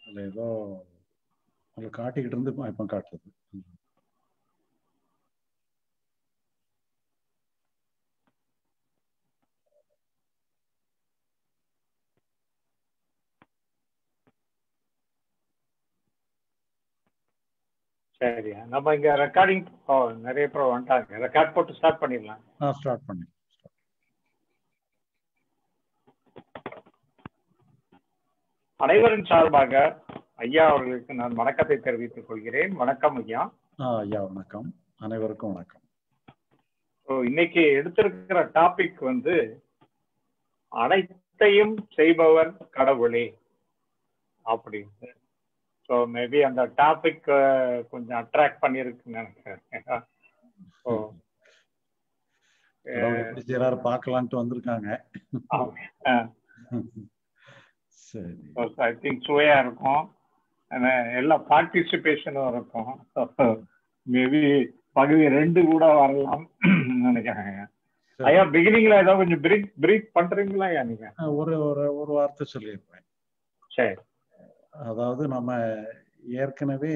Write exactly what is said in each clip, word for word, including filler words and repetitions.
அதில் ஏதோ அதில் காட்டிக்கிட்டு இருந்து இப்போ காட்டுது. சரி, நம்ம இங்க ரெக்கார்டிங் நிறைய பேர் வந்துட்டாங்க. ரெக்கார்ட் போட்டு ஸ்டார்ட் பண்ணிடலாம். ஆ ஸ்டார்ட் பண்ணி அனைவரின் சார்பாக ஐயா அவர்களுக்கு நான் வணக்கத்தை தெரிவித்துக் கொள்கிறேன். வணக்கம் ஐயா. ஐயா வணக்கம். அனைவருக்கும் வணக்கம். இன்னைக்கு எடுத்திருக்கிற டாபிக் வந்து அனைத்தையும் செய்பவர் கடவுளே அப்படின்னு. ஸோ மேபி அந்த டாபிக் கொஞ்சம் அட்ராக்ட் பண்ணிருக்குன்னு நினைக்கிறேன். பார்க்கலான்ட்டு வந்திருக்காங்க. ஐ திங்க் சுவையா இருக்கும், எல்லா பார்ட்டிசிபேஷனும் இருக்கும். மேபி பகுதி ரெண்டு கூட வரலாம் நினைக்கிறேன். ஐயா பிகினிங்ல ஏதோ கொஞ்சம் பிரீஃப் பிரீஃப் பண்றீங்களா? நீங்க ஒரு ஒரு வார்த்தை சொல்லியிருப்பேன். சரி. அதாவது நம்ம ஏற்கனவே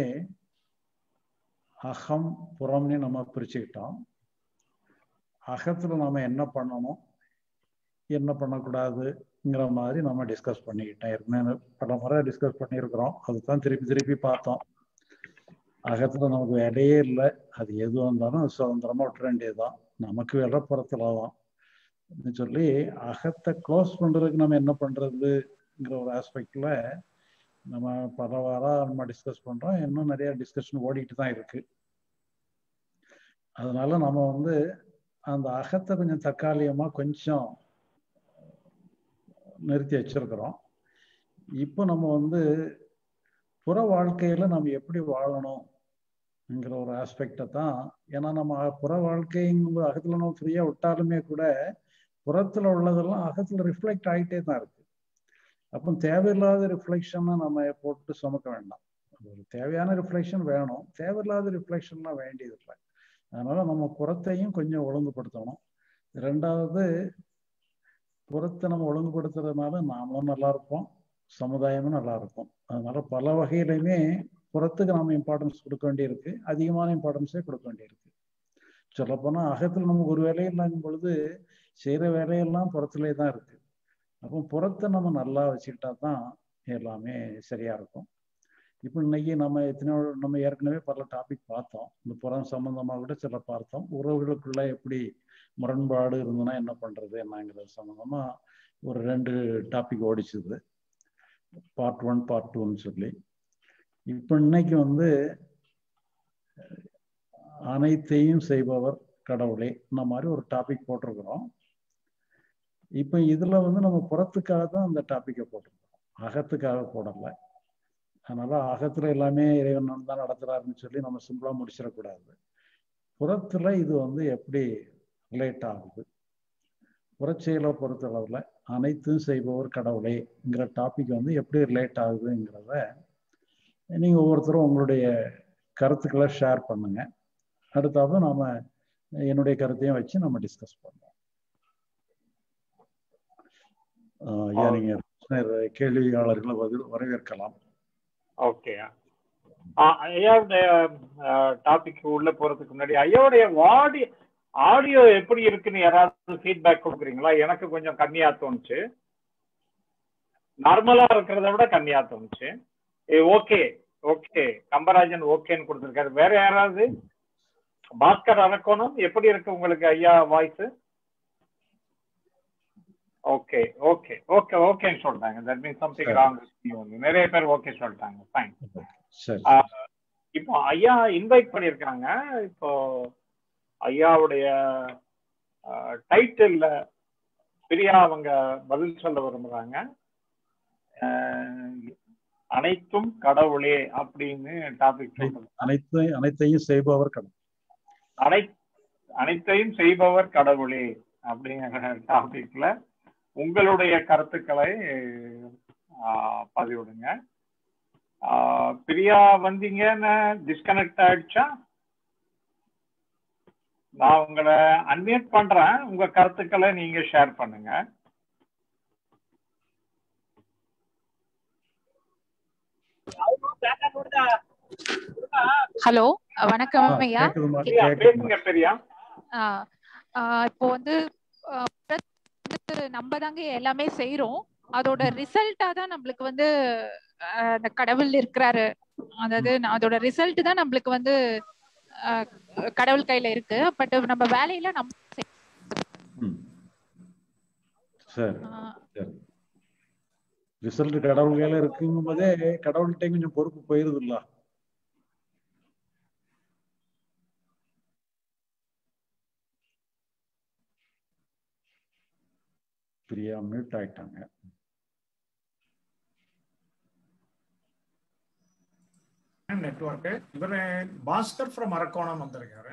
அகம் புறம்னு நம்ம பிரிச்சுக்கிட்டோம். அகத்துல நம்ம என்ன பண்ணணும் என்ன பண்ணக்கூடாதுங்கிற மாதிரி நம்ம டிஸ்கஸ் பண்ணிக்கிட்டோம். ஏற்கனவே பல முறை டிஸ்கஸ் பண்ணியிருக்கிறோம். அதுதான் திருப்பி திருப்பி பார்த்தோம். அகத்துல நமக்கு வேலையே இல்லை, அது எது வந்தாலும் சுதந்திரமா விட்டுற வேண்டியதுதான், நமக்கு வேலை புறத்துல தான் சொல்லி அகத்தை க்ளோஸ் பண்றதுக்கு நம்ம என்ன பண்றதுங்கிற ஒரு ஆஸ்பெக்ட்ல நம்ம பல வாரம் நம்ம டிஸ்கஸ் பண்றோம். இன்னும் நிறைய டிஸ்கஷன் ஓடிட்டு தான் இருக்கு. அதனால நம்ம வந்து அந்த அகத்தை கொஞ்சம் தற்காலிகமா கொஞ்சம் நிறுத்தி வச்சிருக்கிறோம். இப்போ நம்ம வந்து புற வாழ்க்கையில நம்ம எப்படி வாழணும்ங்கிற ஒரு ஆஸ்பெக்டை தான். ஏன்னா நம்ம புற வாழ்க்கைங்கிற அகத்துல நம்ம ஃப்ரீயா விட்டாலுமே கூட புறத்துல உள்ளதெல்லாம் அகத்துல ரிஃப்ளெக்ட் ஆகிட்டே தான் இருக்கு. அப்போ தேவையில்லாத ரிஃப்ளெக்ஷனை நம்ம போட்டு சுமக்க வேண்டாம். ஒரு தேவையான ரிஃப்ளெக்ஷன் வேணும், தேவையில்லாத ரிஃப்ளெக்ஷன்லாம் வேண்டியது இல்லை. அதனால நம்ம புறத்தையும் கொஞ்சம் ஒழுங்குபடுத்தணும். ரெண்டாவது, புறத்தை நம்ம ஒழுங்குபடுத்துறதுனால நாமளும் நல்லா இருப்போம், சமுதாயமும் நல்லா இருக்கும். அதனால பல வகையிலுமே புறத்துக்கு நம்ம இம்பார்ட்டன்ஸ் கொடுக்க வேண்டியிருக்கு, அதிகமான இம்பார்ட்டன்ஸே கொடுக்க வேண்டியிருக்கு. சொல்லப்போனா அகத்துல நமக்கு ஒரு வேலையில்லாங்கும் பொழுது செய்யற வேலையெல்லாம் புறத்திலே தான் இருக்கு. அப்போ புறத்தை நம்ம நல்லா வச்சுக்கிட்டா தான் எல்லாமே சரியா இருக்கும். இப்போ இன்னைக்கு நம்ம எத்தனையோ நம்ம ஏற்கனவே பல டாபிக் பார்த்தோம். இந்த புறம் சம்பந்தமா கூட சில பார்த்தோம். உறவுகளுக்குள்ள எப்படி முரண்பாடு இருந்ததுன்னா என்ன பண்றது என்னங்கிறது சம்பந்தமா ஒரு ரெண்டு டாபிக் ஓடிச்சுது, பார்ட் ஒன் பார்ட் டூன்னு சொல்லி. இப்போ இன்னைக்கு வந்து அனைத்தையும் செய்பவர் கடவுளே இந்த மாதிரி ஒரு டாபிக் போட்டிருக்கிறோம். இப்போ இதுல வந்து நம்ம புறத்துக்காக தான் அந்த டாபிக்கை போட்டிருக்கிறோம், அகத்துக்காக போடலை. அதனால அகத்துல எல்லாமே இறைவன் தான் நடத்துறாருன்னு சொல்லி நம்ம சிம்பிளா முடிச்சிடக்கூடாது. புறத்துல இது வந்து எப்படி ரிலேட் ஆகுது, புறச்செயலை பொறுத்தளவுல அனைத்தும் செய்பவர் கடவுளேங்கிற டாபிக் வந்து எப்படி ரிலேட் ஆகுதுங்கிறத நீங்க ஒவ்வொருத்தரும் உங்களுடைய கருத்துக்களை ஷேர் பண்ணுங்க. அடுத்தாவது நாம என்னுடைய கருத்தையும் வச்சு நம்ம டிஸ்கஸ் பண்ணுவோம். ஏன் நீங்க கேள்வியாளர்களை வரவேற்கலாம். ஓகே ஐயாவுடைய டாபிக் உள்ள போறதுக்கு முன்னாடி ஐயாவுடைய வாடி ஆடியோ எப்படி இருக்குன்னு யாராவது ஃபீட்பேக் கொடுக்குறீங்களா? எனக்கு கொஞ்சம் கம்மியா தோணுச்சு, நார்மலா இருக்கிறத விட கம்மியா தோணுச்சு. ஓகே ஓகே கம்பராஜன் ஓகேன்னு கொடுத்துருக்காரு. வேற யாராவது? பாஸ்கர் அரக்கோணம் எப்படி இருக்கு உங்களுக்கு ஐயா வாய்ஸ்? ஓகே ஓகே ஓகே ஓகேன்னு சொல்லிட்டாங்க. That means something wrong. நிறைய பேர் ஓகே சொல்லிட்டாங்க. ஃபைன். இப்போ ஐயா இன்வைட் பண்ணியிருக்காங்க. இப்போ ஐயாவுடைய டைட்டில்ல பிரியா அவங்க பதில் சொல்ல விரும்புறாங்க. அனைத்தும் கடவுளே அப்படின்னு டாபிக் சொல்றாங்க. அனைத்தையும் அனைத்தையும் செய்பவர் கடவுள், அனை அனைத்தையும் செய்பவர் கடவுளே அப்படிங்கிற டாபிக்ல உங்களுடைய கருத்துக்களை பதிவிடுங்க. பிரியா வந்தீங்கன்னு டிஸ்கனெக்ட் ஆயிடுச்சா? நான் உங்களை அன்மியூட் பண்றேன், உங்க கருத்துக்களை நீங்க ஷேர் பண்ணுங்க. ஹலோ, வணக்கம் ஐயா. பேசுங்க பெரியா. இப்போ வந்து நம்ம தாங்க எல்லாமே செய்யறோம், அதோட ரிசல்ட்டா தான் நம்மளுக்கு வந்து அந்த கடவுள் இருக்கிறாரு. அதாவது அதோட ரிசல்ட் தான் நம்மளுக்கு வந்து கடவுள் கையில இருக்கு. பட் நம்ம வேலையில நம்ம சரி சரி ரிசல்ட் கடவுள் கையில இருக்குங்கும் போதே கடவுள்கிட்ட கொஞ்சம் பொறுப்பு போயிருதுல்ல. பிரியா மியூட் ஆயிட்டாங்க. நெட்வொர்க் இவரு பாஸ்கர் ஃப்ரம் அரக்கோணம் வந்திருக்காரு.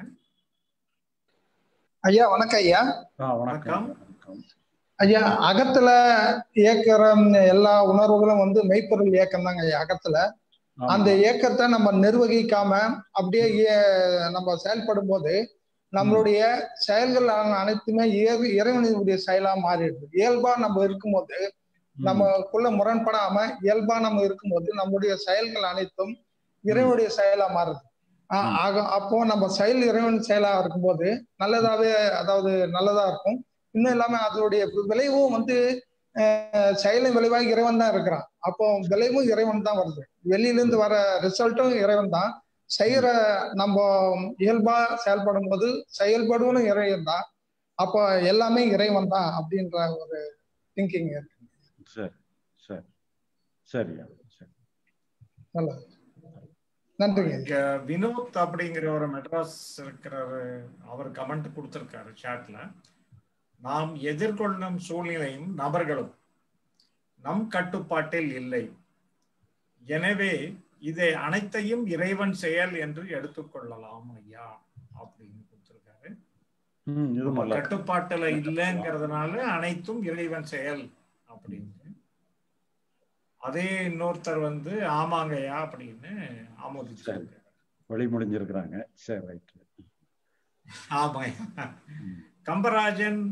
ஐயா வணக்கம் ஐயா. வணக்கம் ஐயா. அகத்துல இயக்கிற எல்லா உணர்வுகளும் வந்து மெய்ப்பொருள் இயக்கம் தாங்க ஐயா. அகத்துல அந்த இயக்கத்தை நம்ம நிர்வகிக்காம அப்படியே நம்ம செயல்படும் போது நம்மளுடைய செயல்கள் அனைத்துமே இறைவனுடைய செயலா மாறிடுது. இயல்பா நம்ம இருக்கும்போது நமக்குள்ள முரண்படாம இயல்பா நம்ம இருக்கும்போது நம்முடைய செயல்கள் அனைத்தும் இறைவனுடைய செயலா மாறுது. ஆக அப்போ நம்ம செயல் இறைவன் செயலா இருக்கும்போது நல்லதாவே, அதாவது நல்லதா இருக்கும். இன்னும் இல்லாம அதோடைய விளைவும் வந்து செயலின் விளைவாக இறைவன் தான் இருக்கிறான். அப்போ விளைவும் இறைவன் தான் வருது. வெளியில இருந்து வர ரிசல்ட்டும் இறைவன் தான். செய்யற நம்ம இயல்பா செயல்படும் போது செயல்படுவனும் இறைவன் தான். அப்போ எல்லாமே இறைவன் தான் அப்படின்ற ஒரு திங்கிங் இருக்கு. சரி சரி சரியா சரி நல்லா நன்றிங்க. வினோத் அப்படிங்கிற ஒரு மெட்ராஸ் இருக்கிறாரு, அவர் கமெண்ட் கொடுத்திருக்காரு சாட்ல. நாம் எதிர்கொள்ளும் சூழ்நிலையும் நபர்களும் நம் கட்டுப்பாட்டில் இல்லை, எனவே இதை அனைத்தையும் இறைவன் செயல் என்று எடுத்துக்கொள்ளலாம் ஐயா அப்படின்னு கொடுத்திருக்காரு. கட்டுப்பாட்டுல இல்லைங்கிறதுனால அனைத்தும் இறைவன் செயல் அப்படின்னு. அதே இன்னொருத்தர் வந்து ஆமாங்கய்யா அப்படின்னு ஆமோதிச்சாரு, வழி முடிஞ்சிருக்கிறாங்க. சரி ரைட். ஆமாய்யா. கம்பராஜன்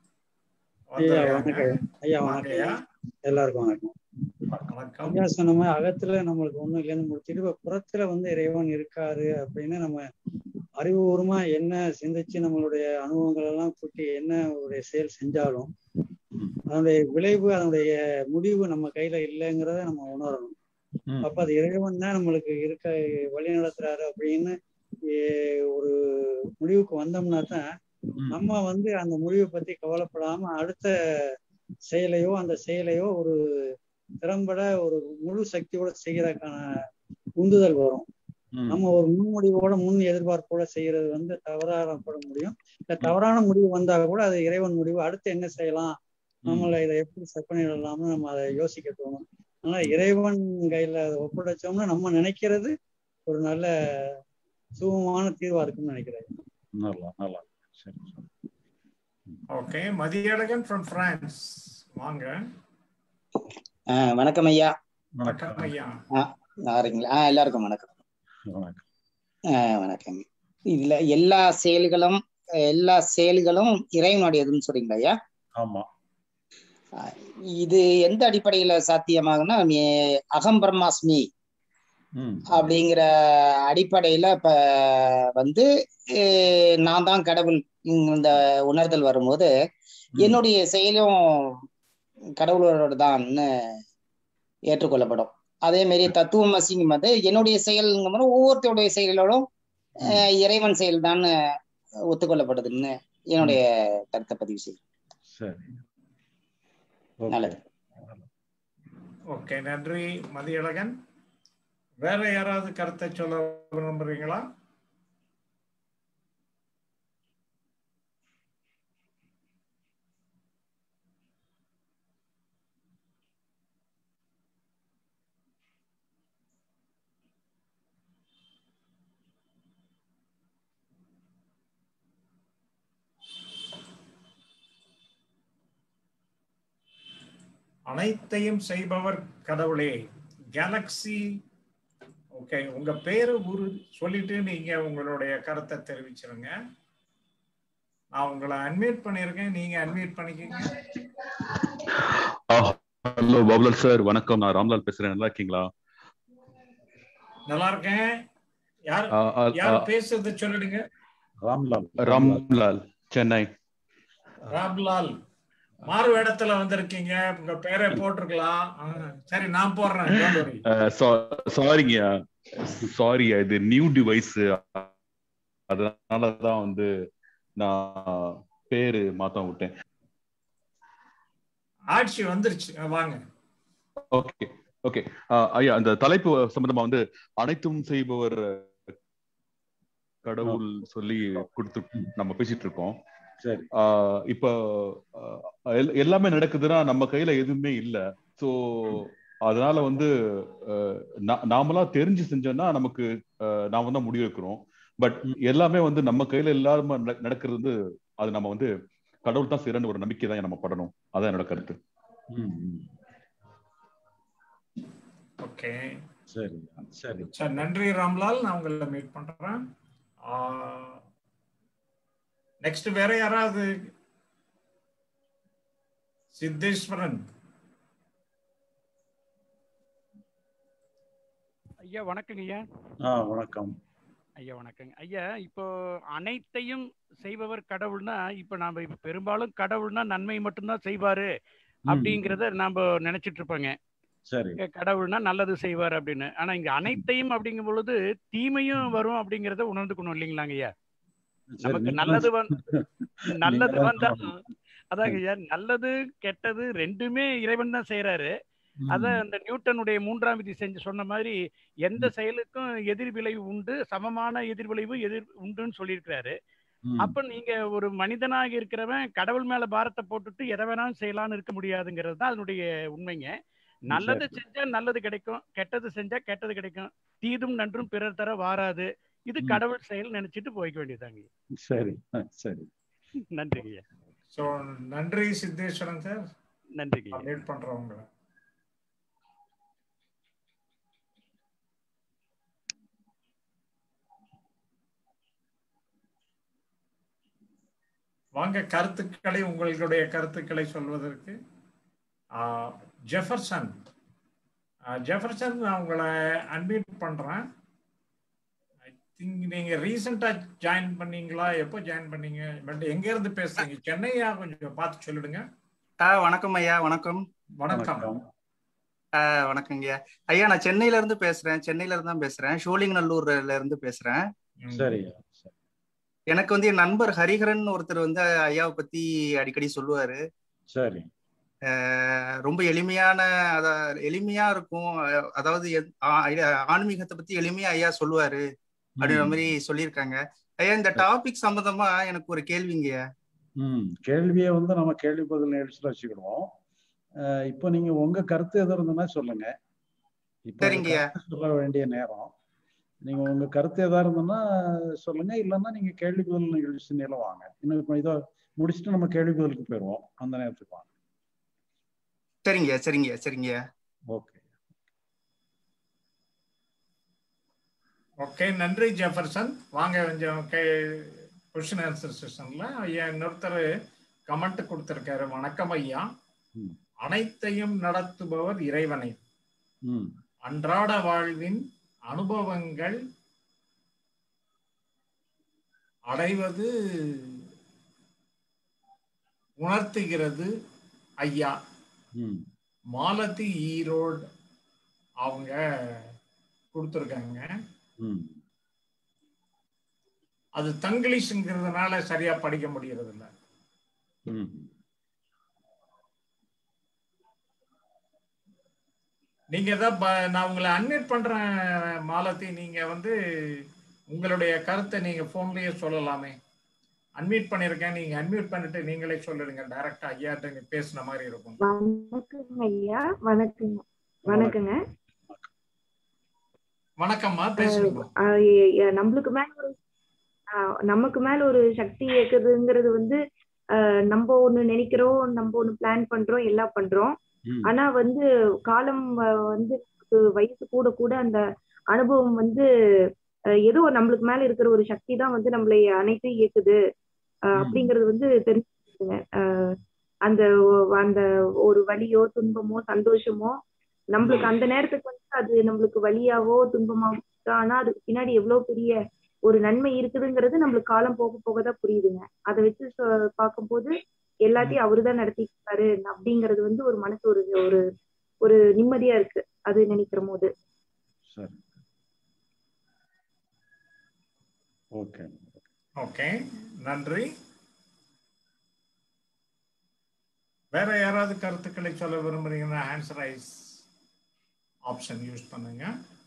ஐயா வணக்கம். எல்லாருக்கும் வணக்கம். ஐயா சொன்ன மாதிரி அகத்துல நம்மளுக்கு ஒண்ணும் இல்லைன்னு முடிச்சுட்டு இப்ப புறத்துல வந்து இறைவன் இருக்காரு அப்படின்னு நம்ம அறிவுபூர்வமா என்ன சிந்திச்சு நம்மளுடைய அனுபவங்கள் எல்லாம் கூட்டி என்ன ஒரு செயல் செஞ்சாலும் அதனுடைய விளைவு, அதனுடைய முடிவு நம்ம கையில இல்லைங்கிறத நம்ம உணரணும். அப்ப அது இறைவன் தான் நம்மளுக்கு இருக்க வழி நடத்துறாரு அப்படின்னு ஒரு முடிவுக்கு வந்தோம்னா தான் நம்ம வந்து அந்த முடிவை பத்தி கவலைப்படாம அடுத்த செயலையோ அந்த செயலையோ ஒரு திறம்பட ஒரு முழு சக்தியோட செய்யறதுக்கான உந்துதல் வரும். நம்ம ஒரு முன்முடிவோட முன் எதிர்பார்ப்போட செய்யறது வந்து தவறானப்பட முடியும். இந்த தவறான முடிவு வந்தா கூட அது இறைவன் முடிவு, அடுத்து என்ன செய்யலாம், நம்மளை இதை எப்படி செட் பண்ணிடலாம்னு நம்ம அதை யோசிக்க தோணும். ஆனா இறைவன் கையில அதை ஒப்படைச்சோம்னா நம்ம நினைக்கிறது ஒரு நல்ல சுகமான தீர்வா இருக்குன்னு நினைக்கிறேன். நல்லா நல்லா சரி. ஓகே, மதியழகன் from France வாங்க. வணக்கம் ஐயா. வணக்கம் ஐயா. ஆ எல்லாருக்கும் வணக்கம். வணக்கம். இதுல எல்லா செயல்களும் எல்லா செயல்களும் இறைவனுடையதுன்னு சொல்றீங்களா ஐயா? ஆமா. இது எந்த அடிப்படையில சாத்தியமாகுன்னா அகம் பிரம்மாஸ்மி அப்படிங்கிற அடிப்படையில இப்ப வந்து நான் தான் கடவுள் இந்த உணர்தல் வரும்போது என்னுடைய செயலும் கடவுளோட தான்னு ஏற்றுக்கொள்ளப்படும். அதே மாதிரி தத்துவம் அசிங்கும் போது என்னுடைய செயல்ங்கும் போது ஒவ்வொருத்தருடைய செயலோடும் இறைவன் செயல் தான் ஒத்துக்கொள்ளப்படுதுன்னு என்னுடைய கருத்தை பதிவு செய்யும். நல்லது. ஓகே, நன்றி மதியழகன். வேற யாராவது கருத்தை சொல்ல விரும்புறீங்களா? அனைத்தையும் செய்பவர் கடவுளே. கேலக்சி. ஓகே, உங்க பேரு ஊரு சொல்லிட்டு நீங்க உங்களுடைய கருத்தை தெரிவிச்சிருங்க. நான் உங்களை அன்மியூட் பண்ணிருக்கேன், நீங்க அன்மியூட் பண்ணிக்கங்க. ஹலோ பாபுலால் சார், வணக்கம். நான் ராம்லால் பேசுறேன். நல்லா இருக்கீங்களா? நல்லா இருக்கேன். யார் யார் பேசுறது சொல்லிடுங்க. ராம்லால். ராம்லால், சென்னை. ராம்லால் மாறு இடத்துல வந்திருக்கீங்க, உங்க பேரை போட்டிருக்கலாம். சரி, நான் போடுறேன். சாரிங்க, சாரி, இது நியூ டிவைஸ், அதனாலதான் வந்து நான் பேரு மாத்த விட்டேன். ஆட்சி வந்துருச்சு, வாங்க. ஓகே ஓகே ஐயா, அந்த தலைப்பு சம்பந்தமா வந்து அனைத்தும் செய்பவர் கடவுள் சொல்லி கொடுத்து நம்ம பேசிட்டு இருக்கோம். சரி, இப்ப எல்லாமே நடக்குதுன்னா நம்ம கையில எதுவுமே இல்ல. சோ அதனால வந்து நாமளா தெரிஞ்சு செஞ்சோம்னா நமக்கு நாம தான் முடிவு வைக்கிறோம். பட் எல்லாமே வந்து நம்ம கையில இல்லாம நடக்கிறது வந்து அது நம்ம வந்து கடவுள் தான் செய்யறன்னு ஒரு நம்பிக்கை தான் நம்ம படணும். அதான் என்னோட கருத்து. ஓகே, சரி சரி சார், நன்றி ராம்லால். நான் உங்களை மீட் பண்றேன். நெக்ஸ்ட் வேற யாராவது? சித்தேஸ்வரன் ஐயா வணக்கங்க. ஐயா வணக்கம். ஐயா வணக்கங்க ஐயா. இப்போ அனைத்தையும் செய்பவர் கடவுள்னா, இப்ப நாம இப்ப பெரும்பாலும் கடவுள்னா நன்மை மட்டும்தான் செய்வாரு அப்படிங்கறத நாம நினைச்சிட்டு இருப்பாங்க. சரி, கடவுள்னா நல்லது செய்வார் அப்படின்னு. ஆனா இங்க அனைத்தையும் அப்படிங்கும் பொழுது தீமையும் வரும் அப்படிங்கறத உணர்ந்துக்கணும் இல்லைங்களாங்க ஐயா? நமக்கு நல்லது வந்து நல்லது வந்தா அதாங்க ஐயா, நல்லது கெட்டது ரெண்டுமே இறைவன் தான் செய்யறாரு. அத அந்த நியூட்டனுடைய மூன்றாம் விதி செஞ்சு சொன்ன மாதிரி எந்த செயலுக்கும் எதிர் விளைவு உண்டு, சமமான எதிர் விளைவு எதிர் உண்டுன்னு சொல்லியிருக்கிறாரு. அப்ப நீங்க ஒரு மனிதனாக இருக்கிறவன் கடவுள் மேல பாரத்தை போட்டுட்டு எதை வேணாலும் செய்யலாம்னு இருக்க முடியாதுங்கிறது தான் அதனுடைய உண்மைங்க. நல்லது செஞ்சா நல்லது கிடைக்கும், கெட்டது செஞ்சா கெட்டது கிடைக்கும். தீதும் நன்றும் பிறர் தர வாராது. இது கடவுள் செயல் நினைச்சிட்டு போய்க்க வேண்டியதாங்க. சரி சரி, நன்றிங்க. சோ நன்றி சித்தேஸ்வரன் சார். நன்றிங்க. மீட் பண்றவங்க வாங்க, கருத்துக்களை உங்களுடைய கருத்துக்களை சொல்வதற்கு. ஜெஃபர்சன் ஜெஃபர்சன் நான் உங்களை அன்மியூட் பண்றேன். ஐ திங்க் நீங்க ரீசெண்டா ஜாயின் பண்ணீங்களா? எப்போ ஜாயின் பண்ணீங்க? பட் எங்க இருந்து பேசுறீங்க? சென்னையா? கொஞ்சம் பார்த்து சொல்லிடுங்க. வணக்கம் ஐயா. வணக்கம். வணக்கம். வணக்கங்க ஐயா. ஐயா நான் சென்னையில இருந்து பேசுறேன். சென்னையில இருந்து தான் பேசுறேன். ஷோலிங்கநல்லூர்ல இருந்து பேசுறேன். சரி. எனக்கு வந்து என் நண்பர் ஹரிஹரன் ஒருத்தர் வந்து ஐயாவை பத்தி அடிக்கடி சொல்லுவாரு. சரி. ரொம்ப எளிமையான அத எளிமையா இருக்கும். அதாவது ஆன்மீகத்தை பத்தி எளிமையா ஐயா சொல்லுவாரு அப்படின்ற மாதிரி சொல்லியிருக்காங்க. ஐயா இந்த டாபிக் சம்பந்தமா எனக்கு ஒரு கேள்விங்க. ம் கேள்வியை வந்து நம்ம கேள்வி பதில் நிகழ்ச்சியில் வச்சுக்கிடுவோம். இப்போ நீங்க உங்க கருத்து எது இருந்ததுன்னா சொல்லுங்க. இப்போ சொல்ல வேண்டிய நேரம். நீங்க உங்க கருத்து எதா இருந்ததுன்னா சொல்லுங்க, இல்லைன்னா நீங்க கேள்வி பதில் நிகழ்ச்சி நேரம் வாங்க. இன்னும் இதை முடிச்சுட்டு நம்ம கேள்வி பதிலுக்கு போயிடுவோம். அந்த நேரத்துக்கு வாங்க. சரிங்க சரிங்க சரிங்க. ஓகே ஓகே, நன்றி ஜெஃபர்சன். வாங்க கொஞ்சம் கொஸ்டின் ஆன்சர் செஷன்ல ஐயா இன்னொருத்தர் கமெண்ட் கொடுத்திருக்காரு. வணக்கம் ஐயா. அனைத்தையும் நடத்துபவர் இறைவனை. அன்றாட வாழ்வின் அனுபவங்கள் அடைவது உணர்த்துகிறது ஐயா. மாலதி ஈரோடு அவங்க கொடுத்துருக்காங்க. அது தங்கிலீஷ்ங்கிறதுனால சரியா படிக்க முடியறது இல்லை. நீங்க ஏதாவது நான் உங்களை அன்மியூட் பண்றேன் மாலதி. நீங்க வந்து உங்களுடைய கருத்தை நீங்க போன்லயே சொல்லலாமே. அன்மியூட் பண்ணிருக்கேன், நீங்க அன்மியூட் பண்ணிட்டு நீங்களே சொல்லிடுங்க. டைரக்டா ஐயாட்ட நீங்க பேசுன மாதிரி இருக்கும். வணக்கங்க ஐயா. வணக்கங்க. வணக்கங்க. வணக்கம்மா, பேசுங்க. நம்மளுக்கு மேல ஒரு நமக்கு மேல ஒரு சக்தி இயக்குதுங்கிறது வந்து நம்ம ஒண்ணு நினைக்கிறோம், நம்ம ஒண்ணு பிளான் பண்றோம், எல்லாம் பண்றோம். ஆனா வந்து காலம் வந்து வயசு கூட கூட அந்த அனுபவம் வந்து ஏதோ நம்மளுக்கு மேல இருக்கிற ஒரு சக்தி தான் வந்து நம்மளை அனைத்தையும் இயக்குது அப்படிங்கிறது வந்து தெரிஞ்சுங்க. அந்த அந்த ஒரு வலியோ துன்பமோ சந்தோஷமோ நம்மளுக்கு அந்த நேரத்துக்கு வந்து அது நம்மளுக்கு வலியாவோ துன்பமா இருக்கா, ஆனா அதுக்கு பின்னாடி எவ்வளவு பெரிய ஒரு நன்மை இருக்குதுங்கிறது நம்மளுக்கு காலம் போக போகதான் புரியுதுங்க. அதை வச்சு பார்க்கும்போது எல்லாத்தையும் அவருதான் நடத்திட்டாரு அப்படிங்கிறது வந்து ஒரு மனசு ஒரு ஒரு ஒரு நிம்மதியா இருக்கு அது நினைக்கிற போது. சரி, ஓகே ஓகே, நன்றி. வேற யாராவது கருத்துக்களை சொல்ல விரும்புறீங்கன்னா ஹேண்ட்ஸ் ரைஸ் ஆப்ஷன் யூஸ் பண்ணுங்க.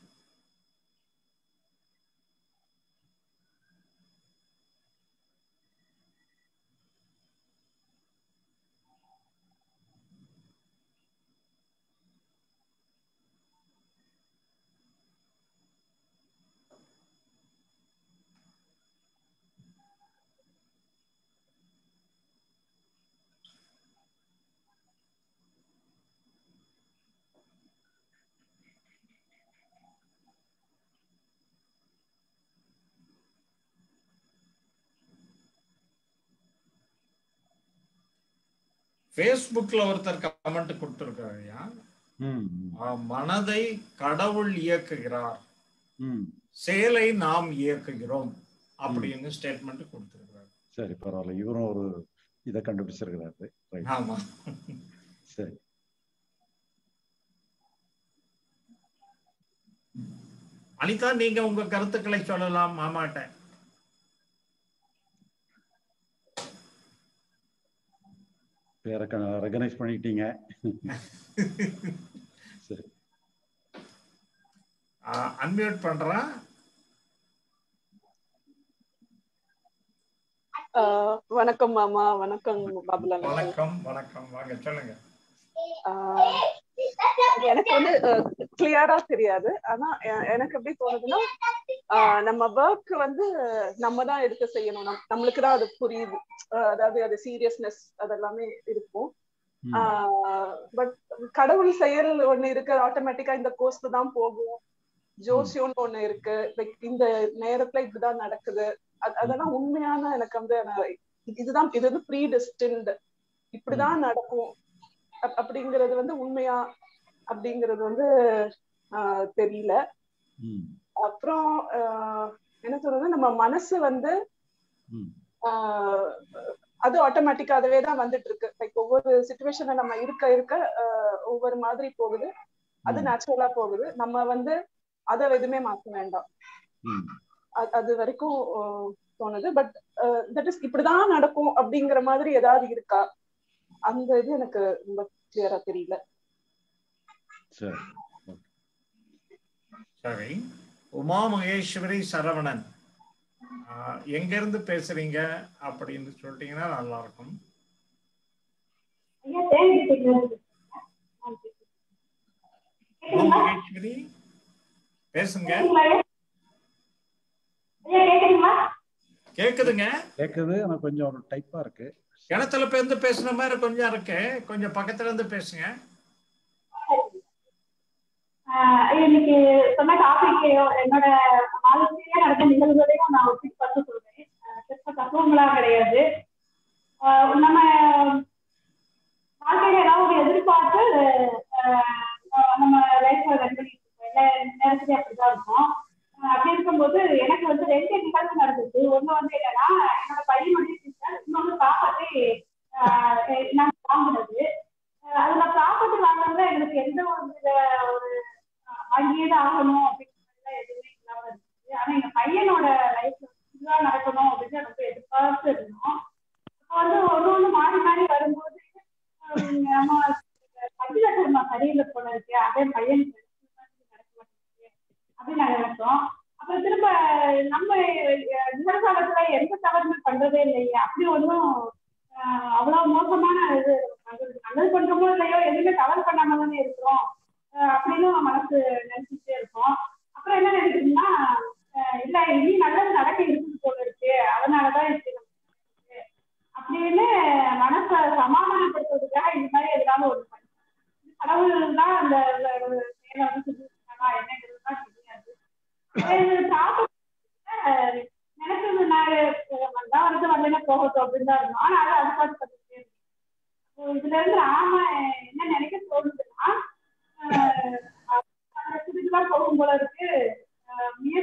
ஃபேஸ்புக்ல ஒருத்தர் கமெண்ட் கொடுத்திருக்காருயா, மனதை கடவுள் இயக்குகிறார், செயலை நாம் இயக்குகிறோம் அப்படின்னு ஸ்டேட்மெண்ட் கொடுத்திருக்காரு. சரி, பரவாயில்ல, இவரும் ஒரு இதை கண்டுபிடிச்சிருக்கிறாரு. ஆமா, சரி. அனிதா, நீங்க உங்க கருத்துக்களை சொல்லலாம் மாமாட்ட. பேரை ரெகனைஸ் பண்ணிட்டீங்க. சரி, அன்மியூட் பண்றேன். வணக்கம் மாமா. வணக்கம் பாபுலா. வணக்கம் வணக்கம், வாங்க சொல்லுங்க. எனக்கு வந்து கிளியரா தெரியாது, ஆனா எனக்கு எப்படி தோணுதுன்னா, நம்ம ஒர்க் வந்து நம்ம தான் எடுத்து செய்யணும், நம்மளுக்கு தான் அது புரியுது, அதாவது அது சீரியஸ்னஸ் அதெல்லாமே இருக்கும். பட் கடவுள் செயல் ஒண்ணு இருக்கு, ஆட்டோமேட்டிக்கா இந்த கோர்ஸ்ல தான் போகும், ஜோசியம்னு ஒண்ணு இருக்கு, இந்த நேரத்துல இப்படிதான் நடக்குது, அதெல்லாம் உண்மையான எனக்கு வந்து இதுதான் இது வந்து ப்ரீ டெஸ்டின்டு, இப்படிதான் நடக்கும் அப்படிங்கிறது வந்து உண்மையா அப்படிங்கிறது வந்து ஆஹ் தெரியல. அப்புறம் ஆஹ் என்ன சொல்றது, நம்ம மனசு வந்து ஆஹ் அது ஆட்டோமேட்டிக்கா அதுவே தான் வந்துட்டு இருக்கு. லைக் ஒவ்வொரு சிச்சுவேஷன்ல நம்ம இருக்க இருக்க ஒவ்வொரு மாதிரி போகுது, அது நேச்சுரலா போகுது. நம்ம வந்து அதை எதுவுமே மாற்ற வேண்டாம், அது வரைக்கும் தோணுது. பட் தட் இஸ் இப்படிதான் நடக்கும் அப்படிங்கிற மாதிரி ஏதாவது இருக்கா, அந்த இது எனக்கு ரொம்ப கிளியரா தெரியல. சரி சரி, உமா மகேஸ்வரி சரவணன், எங்க இருந்து பேசுறீங்க அப்படின்னு சொல்லிட்டீங்கன்னா நல்லா இருக்கும். உமா மகேஸ்வரி பேசுங்க. கேக்குதுங்க? கேக்குது, ஆனா கொஞ்சம் ஒரு டைப்பா இருக்கு. கிணத்துல இருந்து பேசுன மாதிரி கொஞ்சம் இருக்கு, கொஞ்சம் பக்கத்துல இருந்து பேசுங்க. இன்னைக்கு சொன்ன டாபிக் என்னோட வாழ்க்கையில நடந்த நிகழ்வுகளையும் நான் ஒப்பிட்டு பார்த்து சொல்றேன். பெருசா தத்துவங்களா கிடையாது, நம்ம வாழ்க்கையில ஏதாவது எதிர்பார்த்து நம்ம லைஃப்ல ரன் பண்ணிட்டு இருக்கோம், எல்லா நேரத்துலயும் அப்படிதான் இருக்கும். அப்படி இருக்கும்போது எனக்கு வந்து ரெண்டு நிகழ்வு நடந்துச்சு. ஒண்ணு வந்து என்னன்னா, என்னோட பையனுடைய சிஸ்டர், இன்னொன்னு ப்ராப்பர்ட்டி நான் வாங்கினது. அதுல ப்ராப்பர்ட்டி வாங்கினதுல எனக்கு எந்த ஒரு வாங்கியேதான் ஆகணும் அப்படிங்கிறதுல எதுவுமே இல்லாம இருந்துச்சு. ஆனா எங்க பையனோட லைஃப்ல இதுதான் நடக்கணும் அப்படின்னு ரொம்ப எதிர்பார்த்து இருந்தோம். அப்போ வந்து ஒண்ணு ஒண்ணு மாறி மாறி வரும்போது நம்ம பஞ்சுலட்சம் சரியில்லை போல இருக்கு, அதே பையனுக்கு அப்படின்னு நாங்க நினைச்சோம். அப்புறம் திரும்ப நம்ம நிகழ்காலத்துல எந்த தவறுமே பண்றதே இல்லையே, அப்படி ஒன்றும் அவ்வளவு மோசமான இது நல்லது பண்றோமோ இல்லையோ எதுவுமே தவறு பண்ணாம தானே இருக்கிறோம் அப்படின்னு மனசு நினைச்சுட்டே இருக்கோம். அப்புறம் என்ன நினைக்கிறீங்கன்னா, இல்ல இனி நல்லது நடக்க இருக்குது போல இருக்கு, அதனாலதான் இப்படி அப்படின்னு மனசை சமாதானப்படுத்துறதுக்காக இந்த மாதிரி எதுனாலும் ஒரு கடவுள் தான் அந்த செயலை வந்து செஞ்சுருக்காங்க என்னங்கிறதுதான் தெரியாது. நினைச்சது நான் வந்தா வந்து வந்தேன்னா போகட்டும் அப்படின்னு தான் இருந்தோம். ஆனா அதை அது பார்த்து பார்த்துட்டே இருந்தோம். இதுல இருந்து ஆமா என்ன நினைக்க தோணுதுன்னா, இதுக்கெல்லாம் போகும் போல இருக்கு,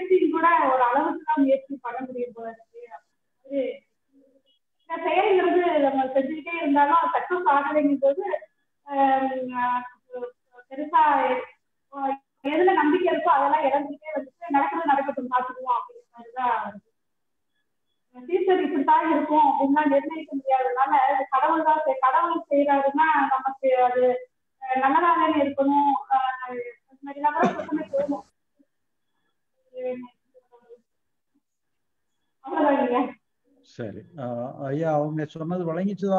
அதெல்லாம் இறந்துட்டே வந்துட்டு நடக்கிறது நடக்கட்டும் பார்த்துக்குவோம் அப்படிங்கிற மாதிரிதான் ஃபியூச்சர் இப்படித்தான் இருக்கும் அப்படின்னா நிர்ணயிக்க முடியாததுனால கடவுள் தான் கடவுள் செய்யறாருன்னா நமக்கு அது நல்லதாகவே இருக்கணும் அது மாதிரிலாம் கூட பிரச்சனை தோணும். அவ்வளவுதான். சரி ஐயா, அவங்க சொன்னது வழங்கிச்சுதா?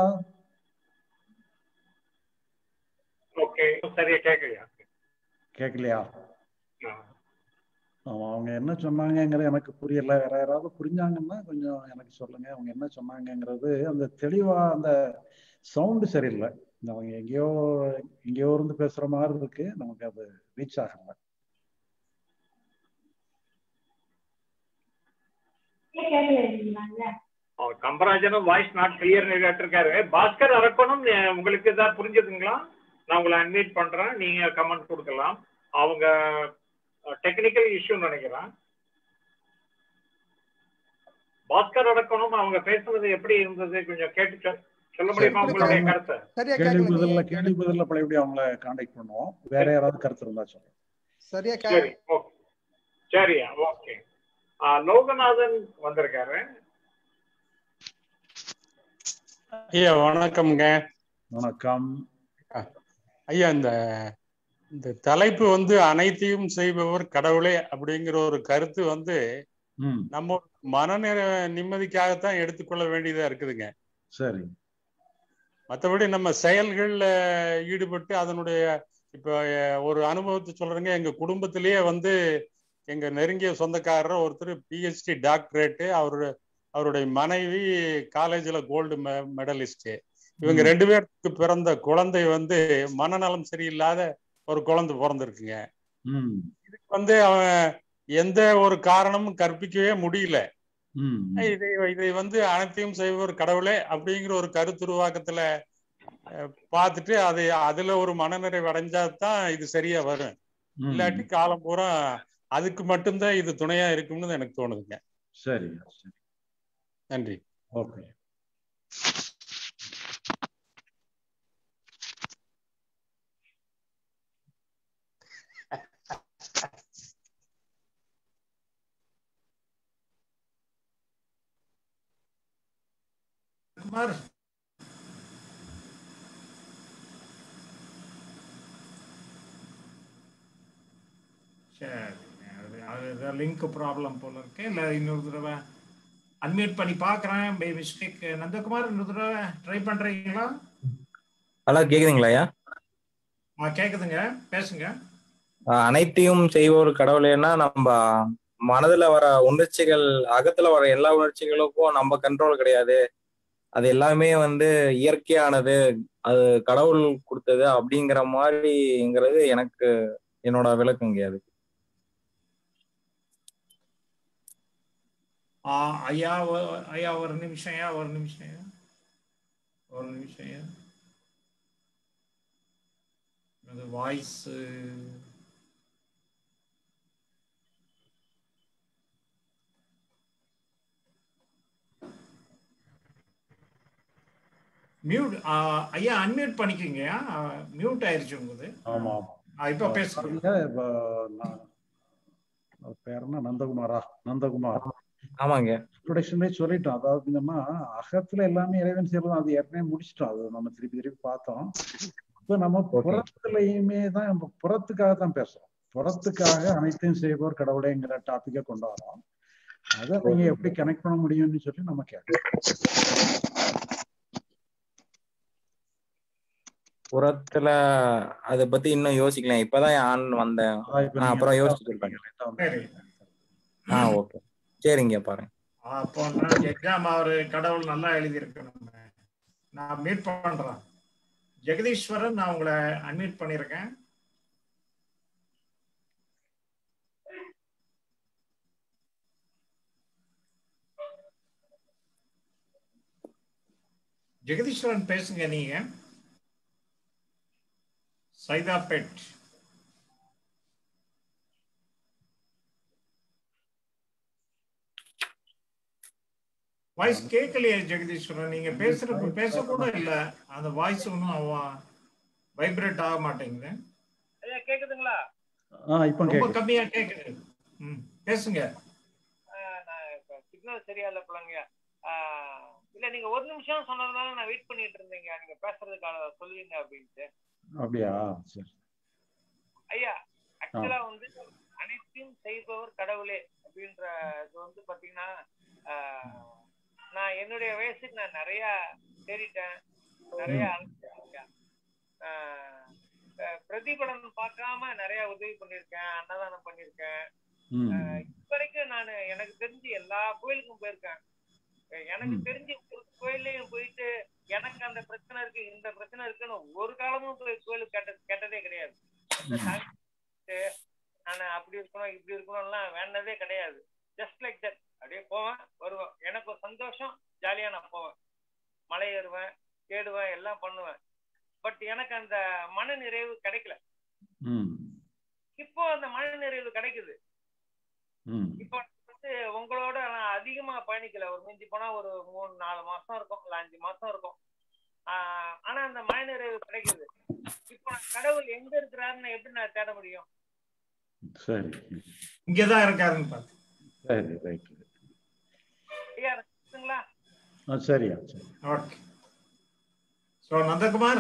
ஓகே, சரியா கேட்கலையா? கேட்கலையா? அவங்க என்ன சொன்னாங்கங்கிறது எனக்கு புரியல. வேற யாராவது புரிஞ்சாங்கன்னா கொஞ்சம் எனக்கு சொல்லுங்க. அவங்க என்ன சொன்னாங்கங்கிறது அந்த தெளிவா அந்த சவுண்டு சரியில்லை. அவங்க எங்கேயோ எங்கேயோ இருந்து பேசுற மாதிரி இருக்கு, நமக்கு அது ரீச் ஆகல. கம்பராஜனும் வாய்ஸ் நாட் கிளியர் கேட்டிருக்காரு. பாஸ்கர் அரக்கணும் உங்களுக்கு ஏதாவது புரிஞ்சதுங்களா? நான் உங்களை அன்மியூட் பண்றேன், நீங்க கமெண்ட் கொடுக்கலாம். அவங்க டெக்னிக்கல் இஷ்யூ நினைக்கிறேன். பாஸ்கர் அடக்கணும் அவங்க பேசுனது எப்படி இருந்தது கொஞ்சம் கேட்டு சொல்ல முடியுமா உங்களுடைய கருத்தை? கேள்வி பதில்ல கேள்வி பதில்ல பழையபடி அவங்கள கான்டாக்ட் பண்ணுவோம். வேற யாராவது கருத்து இருந்தா சொல்லுங்க. சரியா? சரி, ஓகே, சரியா, ஓகே. லோகநாதன் வந்திருக்காரு. ஐயா வணக்கம்ங்க. வணக்கம் ஐயா. இந்த இந்த தலைப்பு வந்து அனைத்தையும் செய்பவர் கடவுளே அப்படிங்கிற ஒரு கருத்து வந்து நம்ம மனநிற நிம்மதிக்காகத்தான் எடுத்துக்கொள்ள வேண்டியதா இருக்குதுங்க. சரி. மற்றபடி நம்ம செயல்கள்ல ஈடுபட்டு அதனுடைய இப்ப ஒரு அனுபவத்தை சொல்றேங்க. எங்க குடும்பத்திலேயே வந்து எங்க நெருங்கிய சொந்தக்காரர் ஒருத்தர் பிஹெச்டி டாக்டரேட்டு, அவரு அவருடைய மனைவி காலேஜ்ல கோல்டு மெடலிஸ்ட். இவங்க ரெண்டு பேருக்கு பிறந்த குழந்தை வந்து மனநலம் சரியில்லாத ஒரு குழந்தை பிறந்திருக்குங்க. இதுக்கு வந்து அவன் எந்த ஒரு காரணமும் கற்பிக்கவே முடியல. இதை இதை வந்து அனைத்தையும் செய்வர் கடவுளே அப்படிங்கிற ஒரு கருத்துருவாக்கத்துல பார்த்துட்டு அதை அதுல ஒரு மனநிறைவு அடைஞ்சாதான் இது சரியா வரும். இல்லாட்டி காலம் பூரா அதுக்கு மட்டும்தான் இது துணையா இருக்கும்னு எனக்கு தோணுதுங்க. சரி, நன்றி. ஓகே. குமார், சரி, அது லிங்க் ப்ராப்ளம் போல இருக்கு. இல்ல இன்னொரு தடவை அன்மியூட் பண்ணி பாக்குறேன், பை மிஸ்டேக். நந்தகுமார், இன்னொரு தடவை ட்ரை பண்றீங்களா? ஹலோ, கேக்குதுங்களா ஐயா? ஆ, கேக்குதுங்க, பேசுங்க. அனைத்தையும் செய்வோர் கடவுளேன்னா நம்ம மனதுல வர உணர்ச்சிகள், அகத்துல வர எல்லா உணர்ச்சிகளுக்கும் நம்ம கண்ட்ரோல் கிடையாது. அது எல்லாமே வந்து இயற்கையானது, அது கடவுள் கொடுத்தது அப்படிங்கிற மாதிரிங்கிறது எனக்கு என்னோட விளக்கங்க. அது ஐயா ஐயா ஒரு நிமிஷம் ஐயா ஒரு நிமிஷம் ஐயா ஒரு நிமிஷம் ஐயா அது வாய்ஸ் மியூட். ஐயா அன்மியூட் பண்ணிக்கோங்க. மியூட் ஆயிருச்சு உங்களுக்கு. ஆமா, இப்ப பேசுங்க. பேர் என்ன? நந்தகுமாரா? நந்தகுமார். ஆமாங்க. இன்ட்ரோடக்ஷன்லயே சொல்லிட்டோம். அதாவது என்னன்னா, அகத்துல எல்லாமே இறைவன் செய்யலாம், அது ஏற்கனவே முடிச்சிட்டோம். அது நம்ம திருப்பி திருப்பி பார்த்தோம். இப்ப நம்ம புறத்துலயுமே தான், நம்ம புறத்துக்காக தான் பேசுறோம். புறத்துக்காக அனைத்தையும் செய்வோர் கடவுளேங்கிற டாபிக்கை கொண்டு வரோம். அதை நீங்க எப்படி கனெக்ட் பண்ண முடியும்னு சொல்லி நம்ம கேட்கலாம். புறத்துல அதை பத்தி இன்னும் யோசிக்கலாம். இப்பதான் ஆன் வந்தேன், அப்புறம் யோசிச்சுட்டு இருப்பேன். ஆ, ஓகே, சரிங்க, பாருங்க. அப்போ எக்ஸாம் அவரு கடவுள் நல்லா எழுதி இருக்கணும். நான் மீட் பண்றேன். ஜெகதீஸ்வரன், நான் உங்களை அன்மியூட் பண்ணிருக்கேன். ஜெகதீஸ்வரன் பேசுங்க நீங்க. சைதாப்பேட். வாய்ஸ் கேட்கலையே ஜெகதீஸ்வரன், நீங்க பேசுற பேச கூட இல்ல. அந்த வாய்ஸ் ஒன்றும் வைப்ரேட் ஆக மாட்டேங்குது. கேக்குதுங்களா? ஆ இப்போ ரொம்ப கேக்குது. கம்மியா கேக்குது. ம் பேசுங்க. சிக்னல் சரியா இல்ல போலங்க. இல்ல நீங்க ஒரு நிமிஷம் சொன்னதுனால நான் வெயிட் பண்ணிட்டு இருந்தேங்க, நீங்க பேசுறதுக்காக சொல்லுவீங்க அப்படின்ட்டு. அப்படியா? சரி ஐயா, ஆக்சுவலா வந்து அனைத்தையும் செய்பவர் கடவுளே அப்படின்ற இது வந்து பாத்தீங்கன்னா, நான் என்னுடைய வயசுக்கு நான் நிறைய தேடிட்டேன், நிறைய அனுப்பிச்சிருக்கேன், பிரதிபலன் பார்க்காம நிறைய உதவி பண்ணிருக்கேன், அன்னதானம் பண்ணிருக்கேன். இப்ப வரைக்கும் நான் எனக்கு தெரிஞ்சு எல்லா கோயிலுக்கும் போயிருக்கேன். எனக்கு தெரிஞ்சு ஒரு கோயிலையும் போயிட்டு எனக்கு அந்த பிரச்சனை இருக்கு இந்த பிரச்சனை இருக்குன்னு ஒரு காலமும் போய் கோயிலுக்கு கேட்ட கேட்டதே கிடையாது. நான் அப்படி இருக்கணும் இப்படி இருக்கணும்லாம் வேண்டதே கிடையாது. ஜஸ்ட் லைக் தட் அப்படியே போவேன் வருவேன். எனக்கு ஒரு சந்தோஷம், ஜாலியா நான் போவேன், மலை ஏறுவேன், தேடுவேன், எல்லாம் பண்ணுவேன். பட் எனக்கு அந்த மன நிறைவு கிடைக்கல. இப்போ அந்த மன நிறைவு கிடைக்குது. இப்போ வந்து உங்களோட நான் அதிகமா பயணிக்கல, ஒரு மிஞ்சி போனா ஒரு மூணு நாலு மாசம் இருக்கும், இல்ல அஞ்சு மாசம் இருக்கும். ஆஹ் ஆனா அந்த மன நிறைவு கிடைக்குது. இப்போ நான் கடவுள் எங்க இருக்கிறாருன்னு எப்படி நான் தேட முடியும்? சரி, இங்கதான் இருக்காருன்னு பார்த்து. சரி, ரைட். ஐயா இருக்குங்களா? ஆ சரியா, சரி. ஓகே. சோ நந்தகுமார்,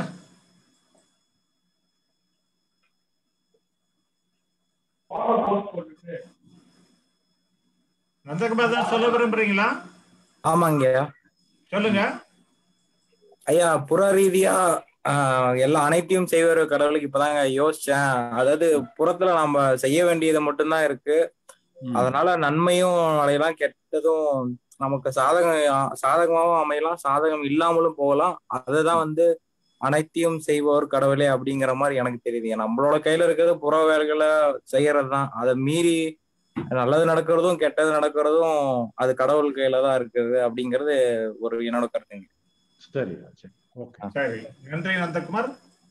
நந்தகுமார் தான் சொல்ல விரும்புறீங்களா? ஆமாங்க சொல்லுங்க ஐயா. புற ரீதியா ஆஹ் எல்லா அனைத்தையும் செய்வார் கடவுளுக்கு இப்பதாங்க யோசிச்சேன். அதாவது புறத்துல நாம செய்ய வேண்டியது மட்டும்தான் இருக்கு. அதனால நன்மையும் அடையலாம், கெட்டதும் நமக்கு சாதகம் சாதகமாகவும் அமையலாம், சாதகம் இல்லாமலும் போகலாம். அதுதான் வந்து அனைத்தையும் செய்பவர் கடவுளே அப்படிங்கிற மாதிரி எனக்கு தெரியுது. நம்மளோட கையில இருக்கிறது புற வேலைகளை செய்யறது தான். அதை மீறி நல்லது நடக்கிறதும் கெட்டது நடக்கிறதும் அது கடவுள் கையில தான் இருக்குது அப்படிங்கிறது ஒரு என்னோட கருத்துங்க. சரி சரி, ஓகே, சரி, நன்றி நந்தகுமார்.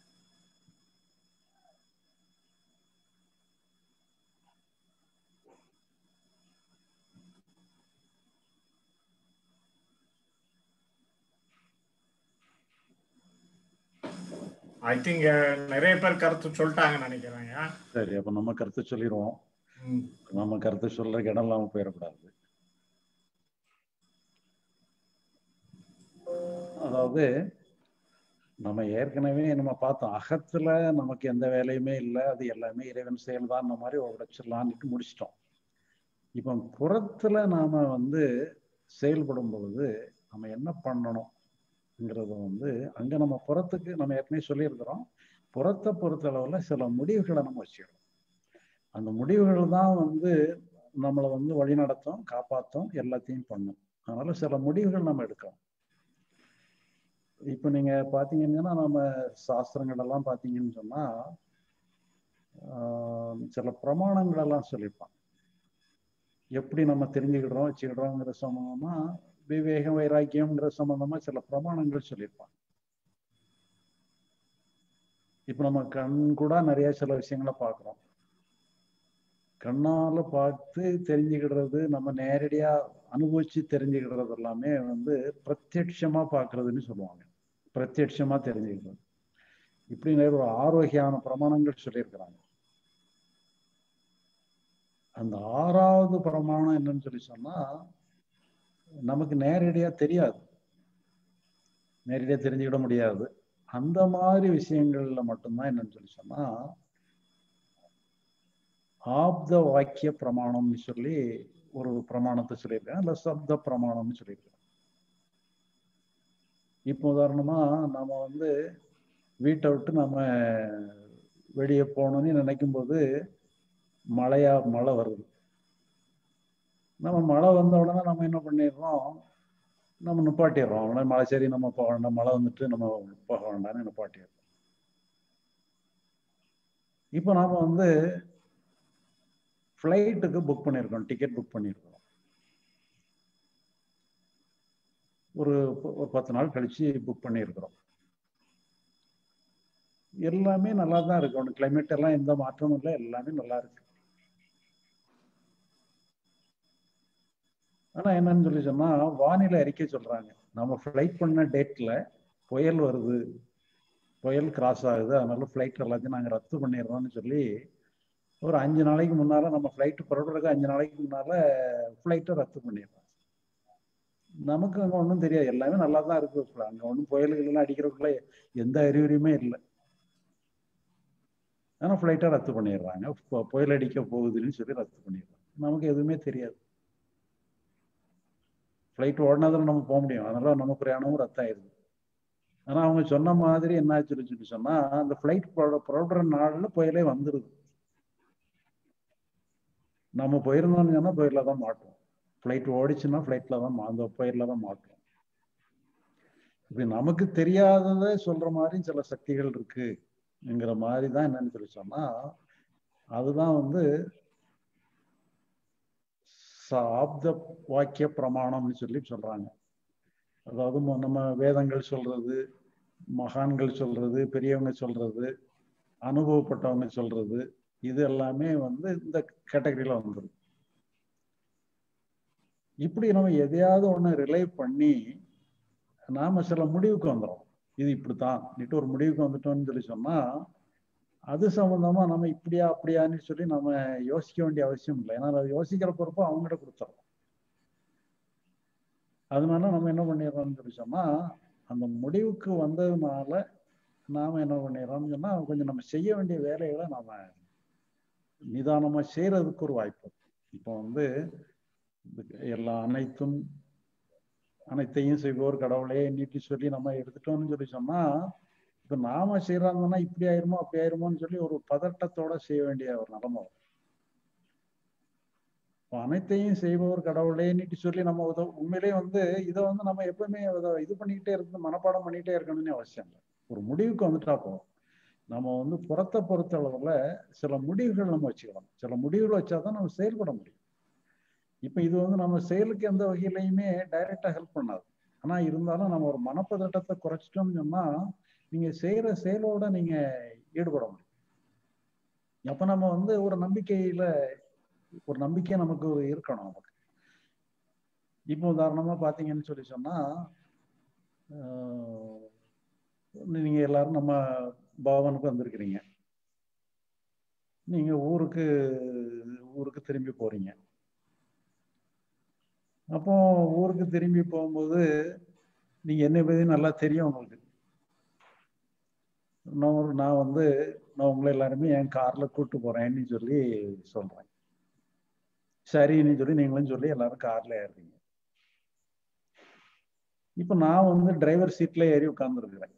ஐ திங்க் நிறைய பேர் கருத்து சொல்லிட்டாங்கன்னு நினைக்கிறேங்க. சரி, அப்ப நம்ம கருத்து சொல்லிடுவோம். நம்ம கருத்து சொல்றதுக்கு இடம் இல்லாம போயிடக்கூடாது. அதாவது நம்ம ஏற்கனவே நம்ம பார்த்தோம், அகத்துல நமக்கு எந்த வேலையுமே இல்லை, அது எல்லாமே இறைவன் செயல் தான் மாதிரி உடைச்சிடலான்ட்டு முடிச்சிட்டோம். இப்போ புறத்துல நாம வந்து செயல்படும் பொழுது நம்ம என்ன பண்ணணும்ங்கிறது வந்து அங்க நம்ம புறத்துக்கு நம்ம ஏற்கனவே சொல்லியிருக்கிறோம். புறத்தை பொறுத்த அளவுல சில முடிவுகளை நம்ம வச்சுக்கிறோம். அந்த முடிவுகள் தான் வந்து நம்மளை வந்து வழி நடத்தும், காப்பாற்றும், எல்லாத்தையும் பண்ணும். அதனால சில முடிவுகள் நம்ம எடுக்கிறோம். இப்போ நீங்க பாத்தீங்கன்னா நம்ம சாஸ்திரங்கள் எல்லாம் பாத்தீங்கன்னு சொன்னா ஆஹ் சில பிரமாணங்கள் எல்லாம் சொல்லியிருப்பாங்க. எப்படி நம்ம தெரிஞ்சுக்கிடுறோம் வச்சுக்கிடுறோங்கிற சம்பந்தமா, விவேகம் வைராக்கியம்ங்கிற சம்பந்தமா சில பிரமாணங்கள் சொல்லியிருப்பாங்க. இப்ப நம்ம கண் கூட நிறைய சில விஷயங்களை பார்க்கிறோம். கண்ணால பார்த்து தெரிஞ்சுக்கிடுறது, நம்ம நேரடியா அனுபவிச்சு தெரிஞ்சுக்கிடுறது எல்லாமே வந்து பிரத்யட்சமா பார்க்கறதுன்னு சொல்லுவாங்க. பிரத்யட்சமா தெரிஞ்சுக்கிறது. இப்படி நிறைய ஒரு ஆரோக்கியமான பிரமாணங்கள் சொல்லியிருக்கிறாங்க. அந்த ஆறாவது பிரமாணம் என்னன்னு சொல்லி சொன்னா, நமக்கு நேரடியா தெரியாது, நேரடியா தெரிஞ்சுக்கிட முடியாது. அந்த மாதிரி விஷயங்கள்ல மட்டும்தான் என்னன்னு சொல்லி சொன்னா ஆப்த வாக்கிய பிரமாணம்னு சொல்லி ஒரு பிரமாணத்தை சொல்லியிருக்கேன், இல்ல சப்த பிரமாணம்னு சொல்லியிருக்கேன். இப்போ உதாரணமா நம்ம வந்து வீட்டை விட்டு நம்ம வெளியே போகணும்னு நினைக்கும் போது மழையா மழை வருது. நம்ம மழை வந்த உடனே நம்ம என்ன பண்ணிடுறோம், நம்ம நிப்பாட்டிடுறோம். உடனே மழை சரி நம்ம போக வேண்டாம், மழை வந்துட்டு நம்ம போக வேண்டாம்னு நிப்பாட்டிடுறோம். இப்போ நாம வந்து ஃப்ளைட்டுக்கு புக் பண்ணியிருக்கோம், டிக்கெட் புக் பண்ணியிருக்கோம். ஒரு ஒரு பத்து நாள் கழிச்சு புக் பண்ணியிருக்கிறோம். எல்லாமே நல்லா தான் இருக்கு, ஒன்று கிளைமேட் எல்லாம் எந்த மாற்றமும் இல்லை, எல்லாமே நல்லா இருக்கு. ஆனா என்னன்னு சொல்லி சொன்னா வானிலை அறிக்கை சொல்றாங்க, நம்ம ஃப்ளைட் பண்ண டேட்ல புயல் வருது, புயல் கிராஸ் ஆகுது, அதனால ஃப்ளைட் எல்லாத்தையும் நாங்கள் ரத்து பண்ணிடுறோம்னு சொல்லி ஒரு அஞ்சு நாளைக்கு முன்னால நம்ம ஃப்ளைட்டு புறப்படுறதுக்கு அஞ்சு நாளைக்கு முன்னால ஃப்ளைட்டை ரத்து பண்ணிடுறோம். நமக்கு அங்கே ஒன்றும் தெரியாது, எல்லாமே நல்லா தான் இருக்கு. அங்கே ஒன்றும் புயல்கள்லாம் அடிக்கிறதுக்குள்ள எந்த அறிகுறியுமே இல்லை. ஆனால் ஃப்ளைட்டை ரத்து பண்ணிடுறாங்க, புயல் அடிக்க போகுதுன்னு சொல்லி ரத்து பண்ணிடுறாங்க. நமக்கு எதுவுமே தெரியாது. ஃப்ளைட் ஓடினதில் நம்ம போக முடியும், அதனால நம்ம பிரயாணமும் ரத்தாயிருது. ஆனால் அவங்க சொன்ன மாதிரி என்ன ஆச்சுன்னு சொல்லி சொன்னால், அந்த ஃப்ளைட் புறப்படுற நாளில் புயலே வந்துடுது. நம்ம போயிருந்தோம்னு சொன்னால் புயலில் தான் மாட்டோம். ஃப்ளைட் ஓடிச்சுன்னா ஃப்ளைட்டில் தான் அந்த புயலில் தான் மாட்டோம். இப்படி நமக்கு தெரியாததை சொல்கிற மாதிரி சில சக்திகள் இருக்குங்கிற மாதிரி தான் என்னன்னு சொல்லி சொன்னால், அதுதான் வந்து சாப்த வாக்கிய பிரமாணம்னு சொல்லி சொல்றாங்க. அதாவது நம்ம வேதங்கள் சொல்றது, மகான்கள் சொல்றது, பெரியவங்க சொல்றது, அனுபவப்பட்டவங்க சொல்றது, இது எல்லாமே வந்து இந்த கேட்டகரியில வந்துடும். இப்படி நம்ம எதையாவது ஒண்ணு ரிலே பண்ணி நாம சில முடிவுக்கு வந்துடும். இது இப்படித்தான் ஒரு முடிவுக்கு வந்துட்டோம்னு சொல்லி சொன்னா, அது சம்பந்தமா நம்ம இப்படியா அப்படியான்னு சொல்லி நம்ம யோசிக்க வேண்டிய அவசியம் இல்லை. ஏன்னா அதை யோசிக்கிற பொறுப்பு அவங்ககிட்ட கொடுத்துறோம். அதனால நம்ம என்ன பண்ணிடுறோம்னு சொல்லி சொன்னா, அந்த முடிவுக்கு வந்ததுனால நாம என்ன பண்ணிடுறோம்னு சொன்னா, கொஞ்சம் நம்ம செய்ய வேண்டிய வேலைகளை நாம நிதானமா செய்யறதுக்கு ஒரு வாய்ப்பு. இப்போ வந்து எல்லா அனைத்தும் அனைத்தையும் செய்வோர் கடவுளே நீட்டி சொல்லி நம்ம எடுத்துட்டோம்னு சொல்லி சொன்னா, இப்ப நாம செய்யறாங்கன்னா இப்படி ஆயிருமோ அப்படி ஆயிருமோன்னு சொல்லி ஒரு பதட்டத்தோட செய்ய வேண்டிய ஒரு நிலைமை. அனைத்தையும் செய்பவர் கடவுளே நீட்டி சொல்லி நம்ம உண்மையிலேயே வந்து இதை வந்து நம்ம எப்பவுமே இது பண்ணிக்கிட்டே இருந்து மனப்பாடம் பண்ணிக்கிட்டே இருக்கணும்னு அவசியம் இல்லை. ஒரு முடிவுக்கு வந்துட்டா போதும். நம்ம வந்து புறத்தை பொறுத்த அளவுல சில முடிவுகள் நம்ம வச்சுக்கலாம். சில முடிவுகள் வச்சாதான் நம்ம செயல்பட முடியும். இப்ப இது வந்து நம்ம செயலுக்கு எந்த வகையிலையுமே டைரக்டா ஹெல்ப் பண்ணாது. ஆனா இருந்தாலும் நம்ம ஒரு மனப்பதட்டத்தை குறைச்சிட்டோம்னு சொன்னா நீங்க செய்யற செயலோட நீங்க ஈடுபட முடியும். அப்ப நம்ம வந்து ஒரு நம்பிக்கையில ஒரு நம்பிக்கை நமக்கு இருக்கணும். நமக்கு இப்போ உதாரணமா பாத்தீங்கன்னு சொல்லி சொன்னா, நீங்க எல்லாரும் நம்ம பவனுக்கு வந்திருக்கிறீங்க. நீங்க ஊருக்கு ஊருக்கு திரும்பி போறீங்க. அப்போ ஊருக்கு திரும்பி போகும்போது நீங்க என்னை பத்தி நல்லா தெரியும் உங்களுக்கு. நான் நான் வந்து நான் உங்களை எல்லாருமே என் கார்ல கூட்டு போறேன்னு சொல்லி சொல்றேன். சரின்னு சொல்லி நீங்களும் சொல்லி எல்லாரும் கார்ல ஏறுறீங்க. இப்ப நான் வந்து டிரைவர் சீட்ல ஏறி உட்கார்ந்துருக்கிறேன்.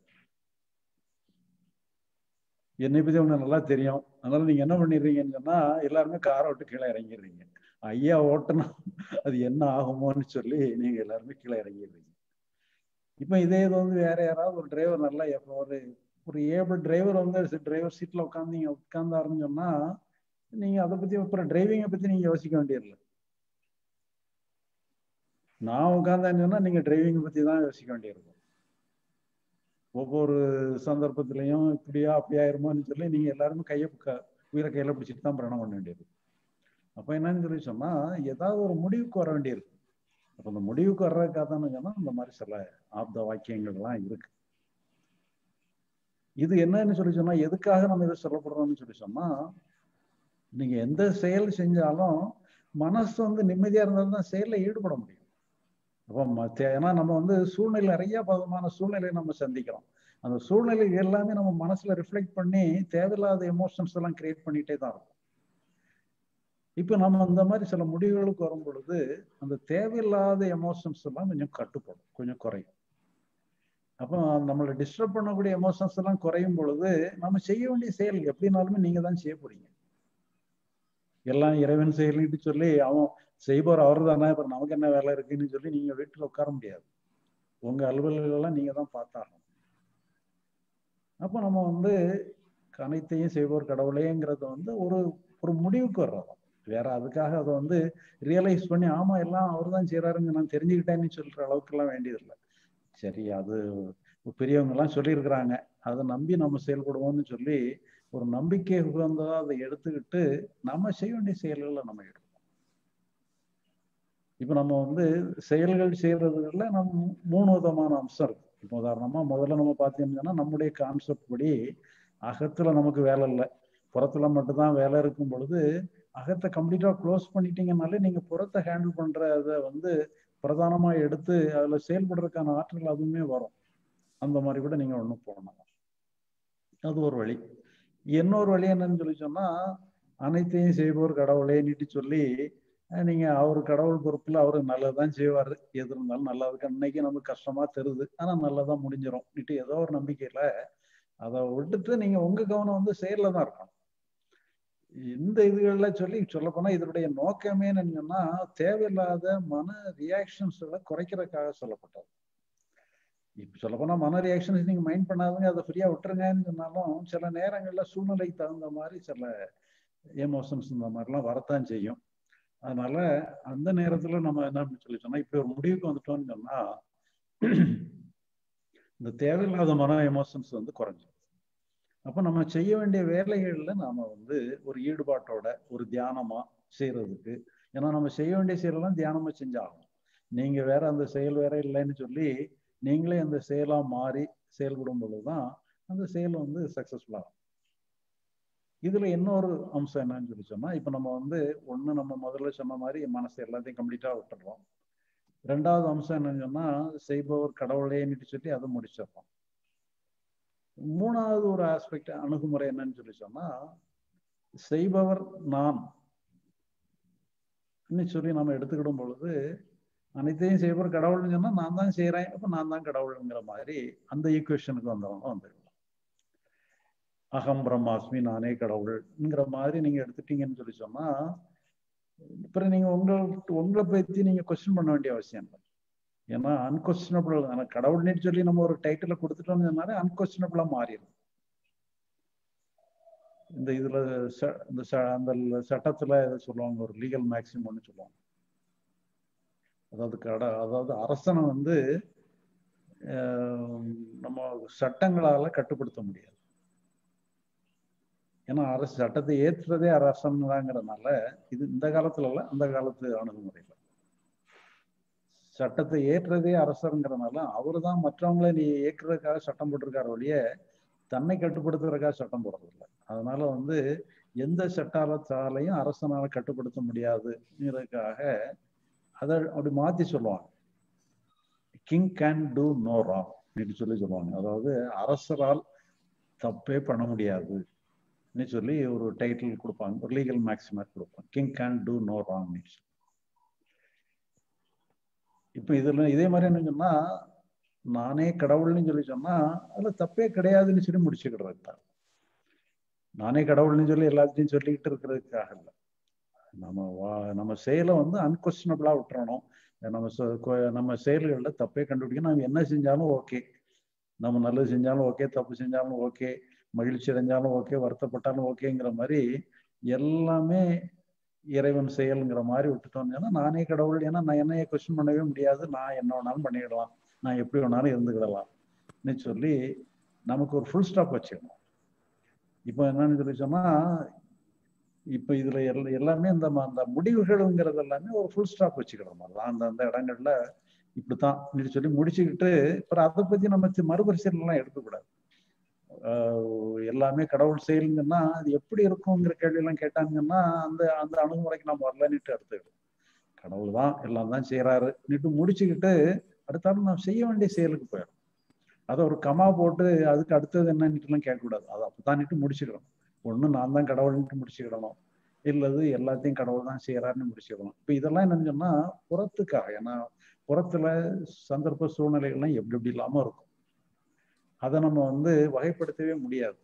என்னை பத்தி உங்களுக்கு நல்லா தெரியும். அதனால நீங்க என்ன பண்ணிடுறீங்கன்னு சொன்னா, எல்லாருமே காரை விட்டு கீழே இறங்கிடுறீங்க. ஐயா ஓட்டணும் அது என்ன ஆகுமோன்னு சொல்லி நீங்க எல்லாருமே கீழே இறங்கிடுறீங்க. இப்ப இதே இது வந்து வேற யாராவது ஒரு டிரைவர் நல்லா ஒரு ஒரு ஏபிள் டிரைவர் வந்து டிரைவர் சீட்ல உட்காந்து உட்கார்ந்தாருன்னு சொன்னா, நீங்க அதை பத்தி அப்புறம் டிரைவிங்கை பத்தி நீங்க யோசிக்க வேண்டியதில்லை. நான் உட்கார்ந்தேன்னு சொன்னா நீங்க டிரைவிங்கை பத்தி தான் யோசிக்க வேண்டியிருக்கும். ஒவ்வொரு சந்தர்ப்பத்திலையும் இப்படியா அப்படியாயிருமோன்னு சொல்லி நீங்க எல்லாருமே கையை உயிரை கையில பிடிச்சிட்டு தான் பிரணம் பண்ண வேண்டியது. அப்ப என்னன்னு சொல்லி சொன்னா, ஏதாவது ஒரு முடிவுக்கு வர வேண்டியிருக்கு. அப்ப அந்த முடிவுக்கு வர்றதுக்காக தான் சொன்னா இந்த மாதிரி சில ஆப்த வாக்கியங்கள் எல்லாம் இருக்கு. இது என்னன்னு சொல்லி சொன்னா, எதுக்காக நம்ம இதை சொல்லப்படுறோம்னு சொல்லி சொன்னா, நீங்க எந்த செயல் செஞ்சாலும் மனசு வந்து நிம்மதியா இருந்தாலும் தான் செயல்ல ஈடுபட முடியும். அப்போ ஏன்னா நம்ம வந்து சூழ்நிலை நிறைய பதமான சூழ்நிலையை நம்ம சந்திக்கிறோம். அந்த சூழ்நிலை எல்லாமே நம்ம மனசுல ரிஃப்ளெக்ட் பண்ணி தேவையில்லாத எமோஷன்ஸ் எல்லாம் கிரியேட் பண்ணிட்டே தான் இருக்கும். இப்ப நம்ம அந்த மாதிரி சில முடிவுகளுக்கு வரும் பொழுது அந்த தேவையில்லாத எமோஷன்ஸ் எல்லாம் கொஞ்சம் கட்டுப்படும், கொஞ்சம் குறையும். அப்போ நம்மளை டிஸ்டர்ப் பண்ணக்கூடிய எமோஷன்ஸ் எல்லாம் குறையும் பொழுது நம்ம செய்ய வேண்டிய செயல் எப்படினாலுமே நீங்க தான் செய்ய போறீங்க. எல்லாம் இறைவன் செயல்னு சொல்லி அவன் செய்பவர் அவர் தானே, அப்புறம் நமக்கு என்ன வேலை இருக்குன்னு சொல்லி நீங்க வீட்டுல உட்கார முடியாது. உங்க அலுவல்கள் எல்லாம் நீங்க தான் பார்த்தாகணும். அப்போ நம்ம வந்து அனைத்தையும் செய்பவர் கடவுளேங்கிறது வந்து ஒரு ஒரு முடிவுக்கு வர்றோம். வேற அதுக்காக அதை வந்து ரியலைஸ் பண்ணி ஆமா எல்லாம் அவர் தான் செய்யறாருங்க நான் தெரிஞ்சுக்கிட்டேன்னு சொல்ற அளவுக்கு எல்லாம் வேண்டியதில்லை. சரி, அது பெரியவங்க எல்லாம் சொல்லியிருக்கிறாங்க, அதை நம்பி நம்ம செயல்படுவோம்னு சொல்லி ஒரு நம்பிக்கை உகந்ததா அதை எடுத்துக்கிட்டு நம்ம செய்ய வேண்டிய செயல்களை நம்ம எடுப்போம். இப்ப நம்ம வந்து செயல்கள் செய்யறதுல நம்ம மூணு விதமான அம்சம் இருக்கு. இப்போ உதாரணமா முதல்ல நம்ம பார்த்தீங்கன்னா நம்முடைய கான்செப்ட் படி அகத்துல நமக்கு வேலை இல்லை, புறத்துல மட்டும்தான் வேலை இருக்கும் பொழுது அகத்தை கம்ப்ளீட்டா க்ளோஸ் பண்ணிட்டீங்கனாலே நீங்க புறத்தை ஹேண்டில் பண்றத வந்து பிரதானமா எடுத்து அதுல செயல்படுறதுக்கான ஆற்றல் அதுவுமே வரும். அந்த மாதிரி கூட நீங்க ஒண்ணு போகணும். அது ஒரு வழி. இன்னொரு வழி என்னன்னு சொல்லி சொன்னா, அனைத்தையும் செய்பவர் கடவுளே நீட்டு சொல்லி நீங்க அவரு கடவுள் பொறுப்புல அவரு நல்லதுதான் செய்வாரு, எது இருந்தாலும் நல்லதுக்கு அன்னைக்கு நமக்கு கஷ்டமா தெரியுது, ஆனா நல்லதான் முடிஞ்சிடும் நீட்டு ஏதோ ஒரு நம்பிக்கையில அதை விட்டுட்டு நீங்க உங்க கவனம் வந்து செயல்ல தான் இருக்கணும். இந்த இதுகள்ல சொல்லி சொல்ல போனா இதனுடைய நோக்கமே என்னன்னா தேவையில்லாத மன ரியாக்ஷன்ஸ்களை குறைக்கிறதுக்காக சொல்லப்பட்டது. இப்ப சொல்ல போனா மன ரியாக்ஷன்ஸ் நீங்க மைண்ட் பண்ணாதுங்க, அதை ஃப்ரீயா விட்டுருங்கன்னு சொன்னாலும் சில நேரங்கள்ல சூழ்நிலைக்கு தகுந்த மாதிரி சில எமோஷன்ஸ் இந்த மாதிரிலாம் வரத்தான் செய்யும். அதனால அந்த நேரத்துல நம்ம என்ன சொல்லி சொன்னா இப்ப ஒரு முடிவுக்கு வந்துட்டோம்னு சொன்னா இந்த தேவையில்லாத மன எமோஷன்ஸ் வந்து குறைஞ்சிடும். அப்ப நம்ம செய்ய வேண்டிய வேலைகள்ல நாம வந்து ஒரு ஈடுபாட்டோட ஒரு தியானமா செய்யறதுக்கு, ஏன்னா நம்ம செய்ய வேண்டிய செயலெல்லாம் தியானமா செஞ்சாகணும். நீங்க வேற அந்த செயல் வேற இல்லைன்னு சொல்லி நீங்களே அந்த செயலா மாறி செயல்படும் பொழுதுதான் அந்த செயல் வந்து சக்சஸ்ஃபுல் ஆகும். இதுல இன்னொரு அம்சம் என்னன்னு சொல்லி சொன்னா, இப்ப நம்ம வந்து ஒண்ணு நம்ம முதல்ல சொன்ன மாதிரி மனசு எல்லாத்தையும் கம்ப்ளீட்டா விட்டுடுறோம். ரெண்டாவது அம்சம் என்னன்னு சொன்னா செய்பவர் கடவுளேன்னு சொல்லி அதை முடிச்சிடறோம். மூணாவது ஒரு ஆஸ்பெக்ட் அணுகுமுறை என்னன்னு சொல்லி சொன்னா, செய்பவர் நான் சொல்லி நம்ம எடுத்துக்கிடும் பொழுது அனைத்தையும் செய்பவர் கடவுள்னு சொன்னா நான் தான் செய்யறேன், அப்ப நான் தான் கடவுளுங்கிற மாதிரி அந்த ஈக்குவேஷனுக்கு வந்தவங்க வந்துருக்கலாம். அகம் பிரம்மாஸ்மி நானே கடவுள்ங்கிற மாதிரி நீங்க எடுத்துட்டீங்கன்னு சொல்லி சொன்னா அப்புறம் நீங்க உங்களுக்கு உங்களை பத்தி நீங்க கொஸ்டின் பண்ண வேண்டிய அவசியம் இல்லை. ஏன்னா அன்கொஸ்டினபிள் கடவுள்னு சொல்லி நம்ம ஒரு டைட்டில கொடுத்துட்டோம்னு சொன்னாலே அன்கொஸ்டினபிளா மாறிடும். இந்த இதுல இந்த அந்த சட்டத்துல எதை சொல்லுவாங்க, ஒரு லீகல் மேக்சிமம்னு சொல்லுவாங்க. அதாவது கட அதாவது அரசனை வந்து நம்ம சட்டங்களால கட்டுப்படுத்த முடியாது. ஏன்னா அரசு சட்டத்தை ஏற்றுறதே அரசன் தாங்கிறதுனால இது இந்த காலத்துல இல்ல அந்த காலத்து அணுகுமுறையில சட்டத்தை ஏற்றுறதே அரசருங்கிறதுனால அவரு தான் மற்றவங்களை நீ ஏற்கிறதுக்காக சட்டம் போட்டிருக்காரு ஒழிய தன்னை கட்டுப்படுத்துறதுக்காக சட்டம் போடுறதில்லை. அதனால வந்து எந்த சட்டாலத்தாலையும் அரசனால கட்டுப்படுத்த முடியாதுங்கிறதுக்காக அதை அப்படி மாத்தி சொல்லுவாங்க. King can do no wrong அப்படின்னு சொல்லி சொல்லுவாங்க. அதாவது அரசரால் தப்பே பண்ண முடியாது சொல்லி ஒரு டைட்டில் கொடுப்பாங்க, ஒரு லீகல் மேக்ஸிமம் கொடுப்பாங்க, king can do no wrong. இப்ப இதுல இதே மாதிரி என்ன சொன்னா நானே கடவுள்னு சொல்லி சொன்னா அதுல தப்பே கிடையாதுன்னு சொல்லி முடிச்சுக்கிடுறது தான். நானே கடவுள்னு சொல்லி எல்லாத்தையும் சொல்லிக்கிட்டு இருக்கிறதுக்காக இல்லை. நம்ம நம்ம செயலை வந்து அன்கொஸ்டினபிளா விட்டுறணும். நம்ம நம்ம செயல்கள்ல தப்பே கண்டுபிடிக்கணும். நம்ம என்ன செஞ்சாலும் ஓகே, நம்ம நல்லது செஞ்சாலும் ஓகே, தப்பு செஞ்சாலும் ஓகே, மகிழ்ச்சி அடைஞ்சாலும் ஓகே, வருத்தப்பட்டாலும் ஓகேங்கிற மாதிரி எல்லாமே இறைவன் செயல்ங்கிற மாதிரி விட்டுட்டோம்னா நானே கடவுள். ஏன்னா நான் என்னைய கொஸ்டின் பண்ணவே முடியாது, நான் என்ன வேணாலும் பண்ணிடலாம், நான் எப்படி வேணாலும் இருந்துக்கிடலாம் சொல்லி நமக்கு ஒரு ஃபுல் ஸ்டாப் வச்சுக்கணும். இப்போ என்னன்னு சொல்லி சொன்னா இப்ப இதுல எல் எல்லாமே இந்த அந்த முடிவுகள்ங்கிறது எல்லாமே ஒரு ஃபுல் ஸ்டாப் வச்சுக்கிற மாதிரி தான். அந்த அந்த இடங்கள்ல இப்படித்தான் சொல்லி முடிச்சுக்கிட்டு அப்புறம் அதை பத்தி நம்ம மறுபரிசீலனை எல்லாம் எடுக்கக்கூடாது. எல்லாமே கடவுள் செயலுங்கன்னா அது எப்படி இருக்குங்கிற கேள்வி எல்லாம் கேட்டாங்கன்னா அந்த அந்த அணுகுமுறைக்கு நம்ம வரலன்னுட்டு எடுத்துக்கிடும். கடவுள் தான் எல்லாம் தான் செய்யறாரு நீட்டு முடிச்சுக்கிட்டு அடுத்தாலும் நாம் செய்ய வேண்டிய செயலுக்கு போயிடும். அதை ஒரு கமா போட்டு அதுக்கு அடுத்தது என்னன்னுட்டு எல்லாம் கேட்கக்கூடாது. அதை அப்பதான்ட்டு முடிச்சுக்கிறோம். ஒண்ணு நான் தான் கடவுள்ன்ட்டு முடிச்சுக்கிடணும், இல்லது எல்லாத்தையும் கடவுள் தான் செய்யறாருன்னு முடிச்சுக்கணும். இப்ப இதெல்லாம் என்னன்னு சொன்னா புறத்துக்காக, ஏன்னா புறத்துல சந்தர்ப்ப சூழ்நிலைகள்லாம் எப்படி எப்படி இல்லாம இருக்கும். அதை நம்ம வந்து வகைப்படுத்தவே முடியாது.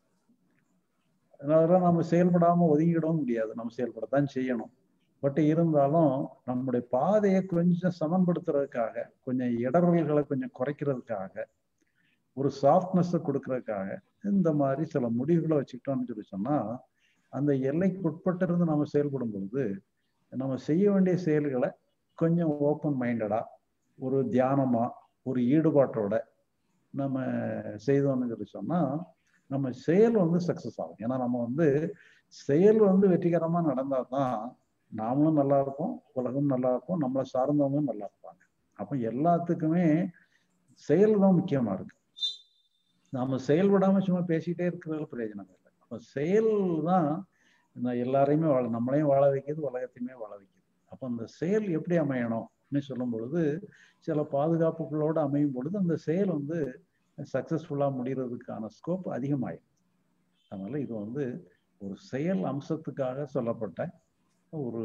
அதனால நம்ம செயல்படாம ஒதுங்கிடவும் முடியாது, நம்ம செயல்படத்தான் செய்யணும். பட் இருந்தாலும் நம்முடைய பாதையை கொஞ்சம் சமன்படுத்துறதுக்காக, கொஞ்சம் இடர்களை கொஞ்சம் குறைக்கிறதுக்காக, ஒரு சாஃப்ட்னஸ் கொடுக்கறதுக்காக இந்த மாதிரி சில முடிவுகளை வச்சுக்கிட்டோம்னு சொல்லி சொன்னா அந்த எல்லைக்கு உட்பட்டு இருந்து நம்ம செயல்படும் பொழுது நம்ம செய்ய வேண்டிய செயல்களை கொஞ்சம் ஓப்பன் மைண்டடா ஒரு தியானமா ஒரு ஈடுபாட்டோட நம்ம செய்தோம்னு சொல்லி சொன்னா நம்ம செயல் வந்து சக்சஸ் ஆகும். ஏன்னா நம்ம வந்து செயல் வந்து வெற்றிகரமா நடந்தா தான் நாமளும் நல்லா இருப்போம், உலகம் நல்லா இருக்கும், நம்மளை சார்ந்தவங்களும் நல்லா இருப்பாங்க. அப்ப எல்லாத்துக்குமே செயல் தான் முக்கியமா இருக்கு. நாம செயல்படாம சும்மா பேசிக்கிட்டே இருக்கிறதுல பிரயோஜனம் இல்லை. அப்போ செயல் தான் எல்லாரையுமே வாழ நம்மளையும் வாழ வைக்கிறது, உலகத்தையுமே வாழ வைக்கிறது. அப்போ அந்த செயல் எப்படி அமையணும்னு சொல்லும் பொழுது சில பாதுகாப்புகளோடு அமையும் பொழுது அந்த செயல் வந்து சக்சஸ்ஃபுல்லாக முடிகிறதுக்கான ஸ்கோப் அதிகமாயிடும். அதனால இது வந்து ஒரு செயல் அம்சத்துக்காக சொல்லப்பட்ட ஒரு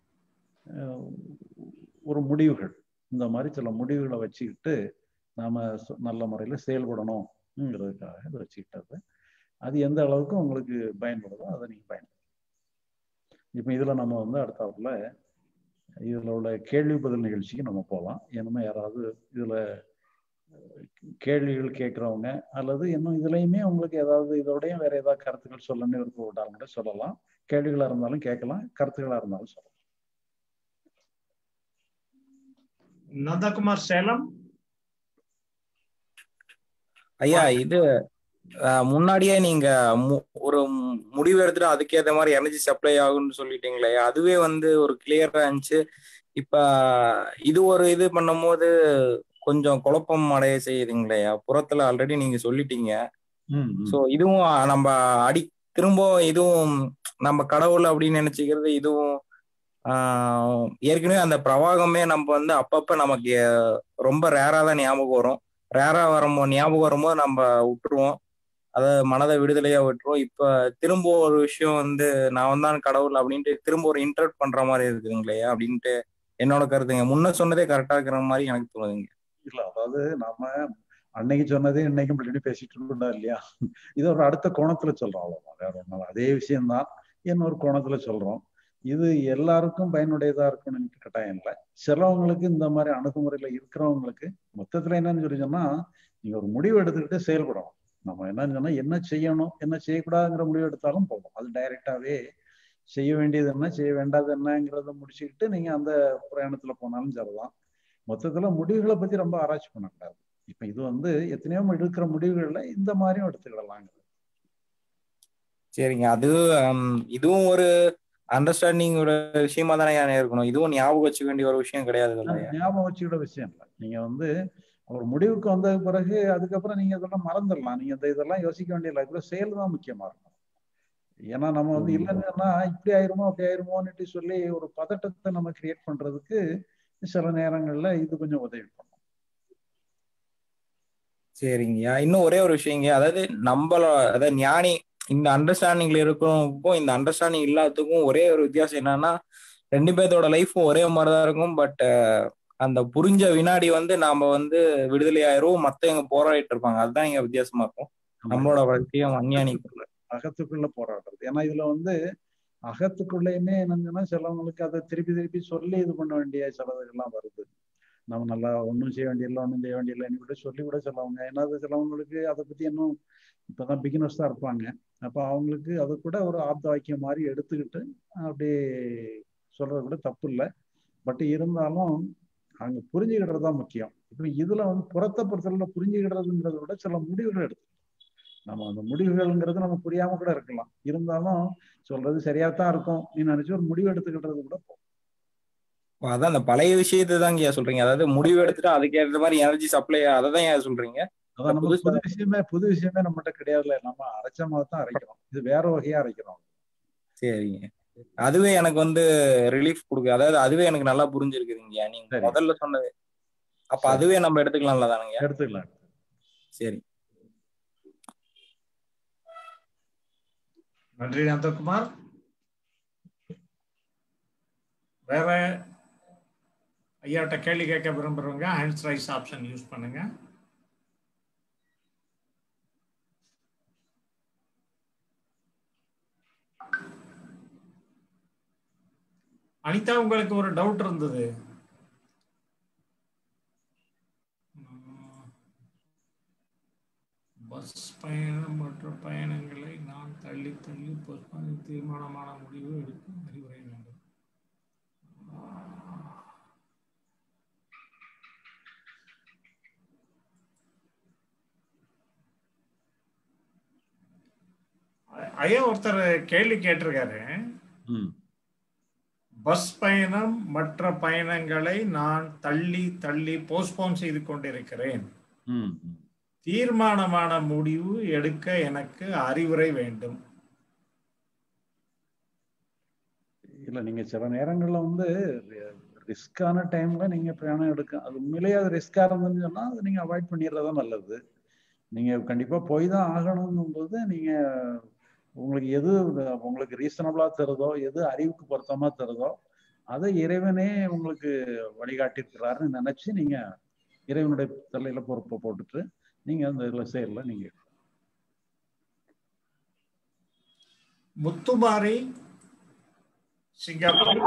ஒரு முடிவுகள். இந்த மாதிரி சில முடிவுகளை வச்சுக்கிட்டு நாம நல்ல முறையில் செயல்படணும்ங்கிறதுக்காக இதை வச்சுக்கிட்டது. அது எந்த அளவுக்கு உங்களுக்கு பயன்படுதோ அதை நீங்கள் பயன்படுத்த. இப்போ இதில் நம்ம வந்து அடுத்தாப்புல இதில் உள்ள கேள்வி பதில் நிகழ்ச்சிக்கு நம்ம போகலாம். ஏன்னா யாராவது இதில் கேள்விகள் கேட்குறவங்க அல்லது இன்னும் இதுலையுமே உங்களுக்கு ஏதாவது இதோடையும் வேற ஏதாவது கருத்துக்கள் சொல்லணும்னு விருப்பப்பட்டாலும் கூட சொல்லலாம். கேள்விகளாக இருந்தாலும் கேட்கலாம், கருத்துக்களாக இருந்தாலும் சொல்லலாம். நந்தகுமார் சேலம். ஐயா, இது முன்னாடியே நீங்க ஒரு முடிவு எடுத்துட்டு அதுக்கேற்ற மாதிரி எனர்ஜி சப்ளை ஆகும்னு சொல்லிட்டீங்களே, அதுவே வந்து ஒரு கிளியரா இருந்துச்சு. இப்ப இது ஒரு இது பண்ணும் போது கொஞ்சம் குழப்பம் அடைய செய்யுதுங்களேயா. புறத்துல ஆல்ரெடி நீங்க சொல்லிட்டீங்க. ஸோ இதுவும் நம்ம அடி திரும்ப இதுவும் நம்ம கடவுள் அப்படின்னு நினைச்சுக்கிறது இதுவும் ஆஹ் ஏற்கனவே அந்த பிரவாகமே நம்ம வந்து அப்பப்ப நமக்கு ரொம்ப ரேரா தான் ஞாபகம் வரும். ரேரா வரும்போது ஞாபகம் வரும்போது நம்ம விட்டுருவோம், அதை மனதை விடுதலையா விட்டுருவோம். இப்ப திரும்ப ஒரு விஷயம் வந்து நான் தான் கடவுள் அப்படின்ட்டு திரும்ப ஒரு இன்டர்ப்ட் பண்ற மாதிரி இருக்குதுங்களே அப்படின்ட்டு என்னோட கருத்துங்க. முன்ன சொன்னதே கரெக்டா இருக்கிற மாதிரி எனக்கு தோணுதுங்க. இல்ல, அதாவது நாம அன்னைக்கு சொன்னதே இன்னைக்கும் முன்னாடி பேசிட்டு இருக்கோம் இல்லையா. இது ஒரு அடுத்த கோணத்துல சொல்றோம், அவ்வளவுதான், வேற ஒன்றும். அதே விஷயம்தான் இன்னொரு கோணத்துல சொல்றோம். இது எல்லாருக்கும் பயனுடையதா இருக்கணும்னு கட்டாயம் இல்லை. சிலவங்களுக்கு இந்த மாதிரி அணுகுமுறையில இருக்கிறவங்களுக்கு மொத்தத்துல என்னன்னு சொல்லி சொன்னா, நீங்க ஒரு முடிவு எடுத்துக்கிட்டு செயல்படணும். நம்ம என்னன்னு சொன்னா என்ன செய்யணும் என்ன செய்யக்கூடாதுங்கிற முடிவு எடுத்தாலும் போதும். அது டைரக்டாவே செய்ய வேண்டியது என்ன செய்ய வேண்டாது என்னங்கிறத முடிச்சுக்கிட்டு நீங்க அந்த பிரயாணத்துல போனாலும் சரிதான். மொத்தத்துல முடிவுகளை பத்தி ரொம்ப ஆராய்ச்சி பண்ணக்கூடாது. இப்ப இது வந்து எத்தனையோ எடுக்கிற முடிவுகள்ல இந்த மாதிரியும் எடுத்துக்கிடலாங்க. சரிங்க, அது இதுவும் ஒரு அண்டர்ஸ்டாண்டிங் ஒரு விஷயமா தானே இருக்கணும். இதுவும் ஞாபகம் வச்சுக்க வேண்டிய ஒரு விஷயம் கிடையாது. ஞாபகம் வச்சுக்கிற விஷயம் இல்லை. நீங்க வந்து ஒரு முடிவுக்கு வந்த பிறகு அதுக்கப்புறம் நீங்க இதெல்லாம் மறந்துடலாம். நீங்க இந்த இதெல்லாம் யோசிக்க வேண்டிய இல்லை. செயல் தான் முக்கியமா இருக்கும். ஏன்னா நம்ம வந்து இல்லைன்னா இப்படி ஆயிருமோ அப்படி ஆயிருமோன்னுட்டு சொல்லி ஒரு பதட்டத்தை நம்ம கிரியேட் பண்றதுக்கு சில நேரங்கள்ல இது கொஞ்சம் உதவி பண்ணும். சரிங்கய்யா, இன்னும் ஒரே ஒரு விஷயங்க, அதாவது நம்மள அதாவது ஞானி இந்த அண்டர்ஸ்டாண்டிங்ல இருக்கிறவங்களுக்கும் இந்த அண்டர்ஸ்டாண்டிங் இல்லாததுக்கும் ஒரே ஒரு வித்தியாசம் என்னன்னா, ரெண்டு பேர்த்தோட லைஃப்பும் ஒரே மாதிரிதான் இருக்கும். பட் அந்த புரிஞ்ச வினாடி வந்து நாம வந்து விடுதலை ஆயிரும், மத்தவங்க போராடிட்டு இருப்பாங்க. அதுதான் இங்க வித்தியாசமா இருக்கும் நம்மளோட வாழ்க்கையும் அஞ்ஞானிக்குள்ள அகத்துக்குள்ள போராடுறது. ஏன்னா இதுல வந்து அகத்துக்குள்ளேயுமே என்னன்னா சிலவங்களுக்கு அதை திருப்பி திருப்பி சொல்லி இது பண்ண வேண்டிய சிலதுகள்லாம் வருது. நம்ம நல்லா ஒன்றும் செய்ய வேண்டியதில்லை ஒன்றும் செய்ய வேண்டியதில்லைன்னு கூட சொல்லி கூட சிலவங்க, ஏன்னா சிலவங்களுக்கு அதை பத்தி இன்னும் இப்பதான் பிகினர்ஸ் தான் இருப்பாங்க. அப்போ அவங்களுக்கு அது கூட ஒரு ஆப்த வாக்கியம் மாதிரி எடுத்துக்கிட்டு அப்படியே சொல்றது கூட தப்பு இல்லை. பட் இருந்தாலும் அங்க புரிஞ்சுக்கிட்டது தான் முக்கியம். இப்போ இதுல வந்து புறத்தை பொறுத்தவரை புரிஞ்சுக்கிடுறதுங்கிறத விட சில முடிவுகள் எடுத்து நம்ம அந்த முடிவுகள்ங்கிறது நம்ம புரியாம கூட இருக்கலாம். இருந்தாலும் சொல்றது சரியாத்தான் இருக்கும் நீ நினைச்சு ஒரு முடிவு எடுத்துக்கிட்டது கூட போகும். அதான் அந்த பழைய விஷயத்தை தான் ஐயா சொல்றீங்க. அதாவது முடிவு எடுத்துட்டு அதுக்கேற்ற மாதிரி எனர்ஜி சப்ளை அதை தான் ஏன் சொல்றீங்க. அதான் நம்ம புது விஷயமே புது விஷயமே நம்மகிட்ட கிடையாதுல. நம்ம அரைச்ச மாதிரி தான் அரைக்கிறோம். இது வேற வகையா அரைக்கிறோம். சரிங்க, அதுவே எனக்கு வந்து ரிலீஃப் கொடுக்கு. அதாவது அதுவே எனக்கு நல்லா புரிஞ்சிருக்குதுங்க நீங்க முதல்ல சொன்னது. அப்ப அதுவே நம்ம எடுத்துக்கலாம்ல தானுங்க? எடுத்துக்கலாம். சரி, நன்றி நந்தகுமார். வேற ஐயாட்ட கேள்வி கேட்க விரும்புறவங்க ஹேண்ட்ஸ் ரைஸ் ஆப்ஷன் யூஸ் பண்ணுங்க. அனிதா, உங்களுக்கு ஒரு டவுட் இருந்தது. பஸ் பயணம் மற்ற பயணங்களை நான் தள்ளி தள்ளி தீர்மானமான முடிவு எடுக்கும் அறிவுரை வேண்டும். ஐயா ஒருத்தர் கேள்வி கேட்டிருக்காரு, பஸ் பயணம் மற்ற பயணங்களை நான் தள்ளி தள்ளி போஸ்ட்போன் செய்து கொண்டிருக்கிறேன். தீர்மானமான முடிவு எடுக்க எனக்கு அறிவுரை வேண்டும். இல்லை நீங்க சில நேரங்கள்ல வந்து ரிஸ்கான டைம்ல நீங்க பிரயாணம் எடுக்க, அது உண்மையிலேயே அது ரிஸ்கா இருந்துன்னு சொன்னா அது நீங்க அவாய்ட் பண்ணிடுறதா நல்லது. நீங்க கண்டிப்பா போய் தான் ஆகணுங்கும் போது நீங்க உங்களுக்கு எது உங்களுக்கு ரீசனபிளா தருதோ, எது அறிவுக்கு பொருத்தமா தருதோ அதை இறைவனே உங்களுக்கு வழிகாட்டிருக்கிறாருன்னு நினைச்சு நீங்க இறைவனுடைய தலையில பொறுப்பை போட்டுட்டு நீங்க அந்த இதுல செயல்ல நீங்க. முத்துமாரி சிங்கப்பூர்.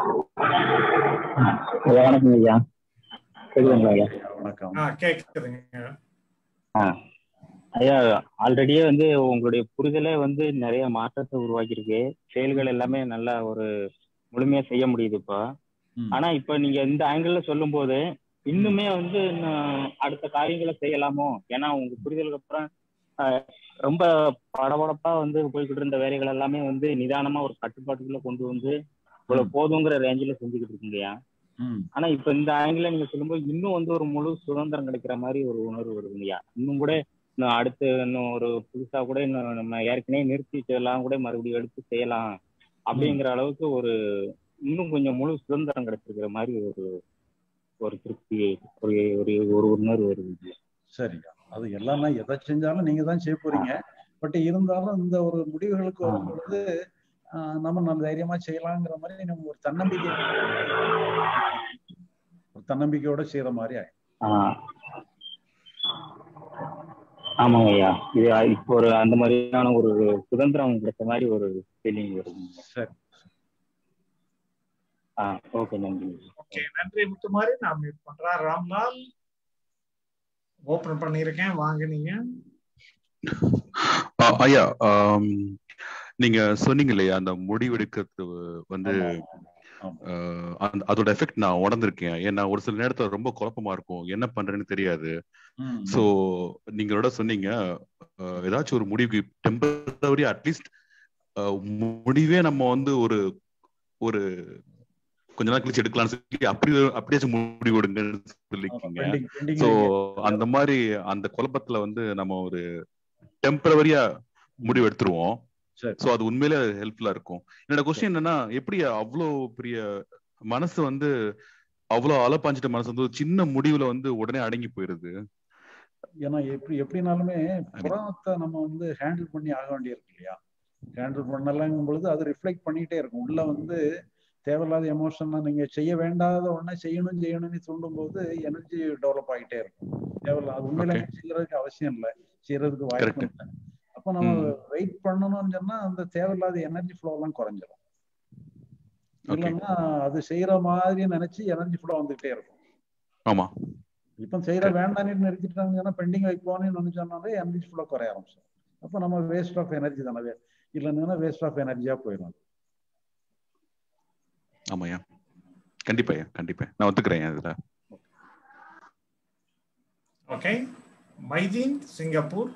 வணக்கம் ஐயா. கேக்குதுங்களா ஐயா? வணக்கம். ஆ கேக்குதுங்க. ஆ ஐயா, ஆல்ரெடியே வந்து உங்களுடைய புரிதலே வந்து நிறைய மாற்றத்தை உருவாக்கி இருக்கு. செயல்கள் எல்லாமே நல்லா ஒரு முழுமையா செய்ய முடியுது இப்போ. ஆனா இப்ப நீங்க இந்த ஆங்கிள் சொல்லும் போது இன்னுமே வந்து அடுத்த காரியங்களை செய்யலாமோ? ஏன்னா உங்க புரிதலுக்கு அப்புறம் ரொம்ப படபடப்பா வந்து போய்கிட்டு இருந்த வேலைகள் எல்லாமே வந்து நிதானமா ஒரு கட்டுப்பாட்டுக்குள்ள கொண்டு வந்து இவ்வளவு போதுங்கிற ரேஞ்சில செஞ்சுக்கிட்டு இருக்குங்கய்யா. ஆனா இப்ப இந்த ஆங்கில நீங்க சொல்லும்போது இன்னும் வந்து ஒரு முழு சுதந்திரம் கிடைக்கிற மாதிரி ஒரு உணர்வு வருதுங்கய்யா. இன்னும் கூட இன்னும் அடுத்து இன்னும் ஒரு புதுசா கூட இன்னும் நம்ம ஏற்கனவே நிறுத்திட்டு எல்லாம் கூட மறுபடியும் எடுத்து செய்யலாம் அப்படிங்கிற அளவுக்கு ஒரு இன்னும் கொஞ்சம் முழு சுதந்திரம் கிடைச்சிருக்கிற மாதிரி ஒரு ஒரு திருப்தி, ஒரு ஒரு உணர்வு வருது. சரிங்க. அது எல்லாம் எதை செஞ்சாலும் நீங்க தான் செய்ய போறீங்க. பட் இருந்தாலும் இந்த ஒரு முடிவுகளுக்கு வரும்பொழுது நம்ம நம்ம தைரியமா செய்யலாங்கிற மாதிரி நம்ம ஒரு தன்னம்பிக்கை ஒரு தன்னம்பிக்கையோட செய்யற மாதிரி ஆயிடும். ஆமாங்க ஐயா, இது இப்போ ஒரு அந்த மாதிரியான ஒரு சுதந்திரம் கிடைச்ச மாதிரி ஒரு ஃபீலிங் வருது. சரி. ஆ ஓகே, நன்றி. ஓகே, நன்றி முத்துமாரி. நான் மீட் பண்றேன். ராம்லால் ஓபன் பண்ணிருக்கேன், வாங்க நீங்க. ஐயா, நீங்க சொன்னீங்க இல்லையா அந்த முடிவெடுக்கிறது வந்து அதோட எஃபெக்ட் நான் உணர்ந்திருக்கேன். ஏன்னா ஒரு சில நேரத்துல ரொம்ப குழப்பமா இருக்கும், என்ன பண்றேன்னு தெரியாது. சோ நீங்களோட சொன்னீங்க ஏதாச்சும் ஒரு முடிவுக்கு டெம்பரரி அட்லீஸ்ட் முடிவே நம்ம வந்து ஒரு ஒரு கொஞ்ச நாள் கழிச்சு எடுக்கலாம்னு சொல்லி அப்படி அப்படியாச்சும் முடிவு எடுங்கன்னு சொல்லிருக்கீங்க. சோ அந்த மாதிரி அந்த குழப்பத்துல வந்து நம்ம ஒரு டெம்பரரியா முடிவு எடுத்துருவோம். சோ அது உண்மையிலே ஹெல்ப்ஃபுல்லா இருக்கும். என்னோட கொஸ்டின் என்னன்னா, எப்படி அவ்வளோ பெரிய மனசு வந்து அவ்வளவு அலப்பாஞ்சிட்ட மனசு வந்து சின்ன முடிவுல வந்து உடனே அடங்கி போயிருது? ஏன்னா எப்படி எப்படினாலுமே புறத்தை நம்ம வந்து ஹேண்டில் பண்ணி ஆக வேண்டியிருக்கு இல்லையா? ஹேண்டில் பண்ணலாங்கும் பொழுது அது ரிஃப்ளெக்ட் பண்ணிட்டே இருக்கும். உள்ள வந்து தேவையில்லாத எமோஷன் நீங்க செய்ய வேண்டாத உடனே செய்யணும் செய்யணும்னு தூண்டும் போது எனர்ஜி டெவலப் ஆகிட்டே இருக்கும். தேவையில்ல அது உண்மையில செய்யறதுக்கு அவசியம் இல்லை, செய்யறதுக்கு வாய்ப்பு இல்லை. அப்ப நம்ம வெயிட் பண்ணணும்னு சொன்னா அந்த தேவையில்லாத எனர்ஜி ஃப்ளோ எல்லாம் குறைஞ்சிடும். இல்லைன்னா அது செய்யற மாதிரி நினைச்சு எனர்ஜி ஃப்ளோ வந்துகிட்டே இருக்கும். ஆமா, இப்ப செய்யற வேண்டாம்னு நிறுத்திட்டாங்கன்னா பெண்டிங் வைப்போம்னு நினைச்சோம்னாலே எனர்ஜி ஃப்ளோ குறைய ஆரம்பிச்சிடும். அப்ப நம்ம வேஸ்ட் ஆஃப் எனர்ஜி தானே, இல்லைன்னா வேஸ்ட் ஆஃப் எனர்ஜியா போயிடும். ஆமாய்யா, கண்டிப்பா கண்டிப்பா நான் ஒத்துக்கிறேன் இதுல. Okay, Maideen Singapore.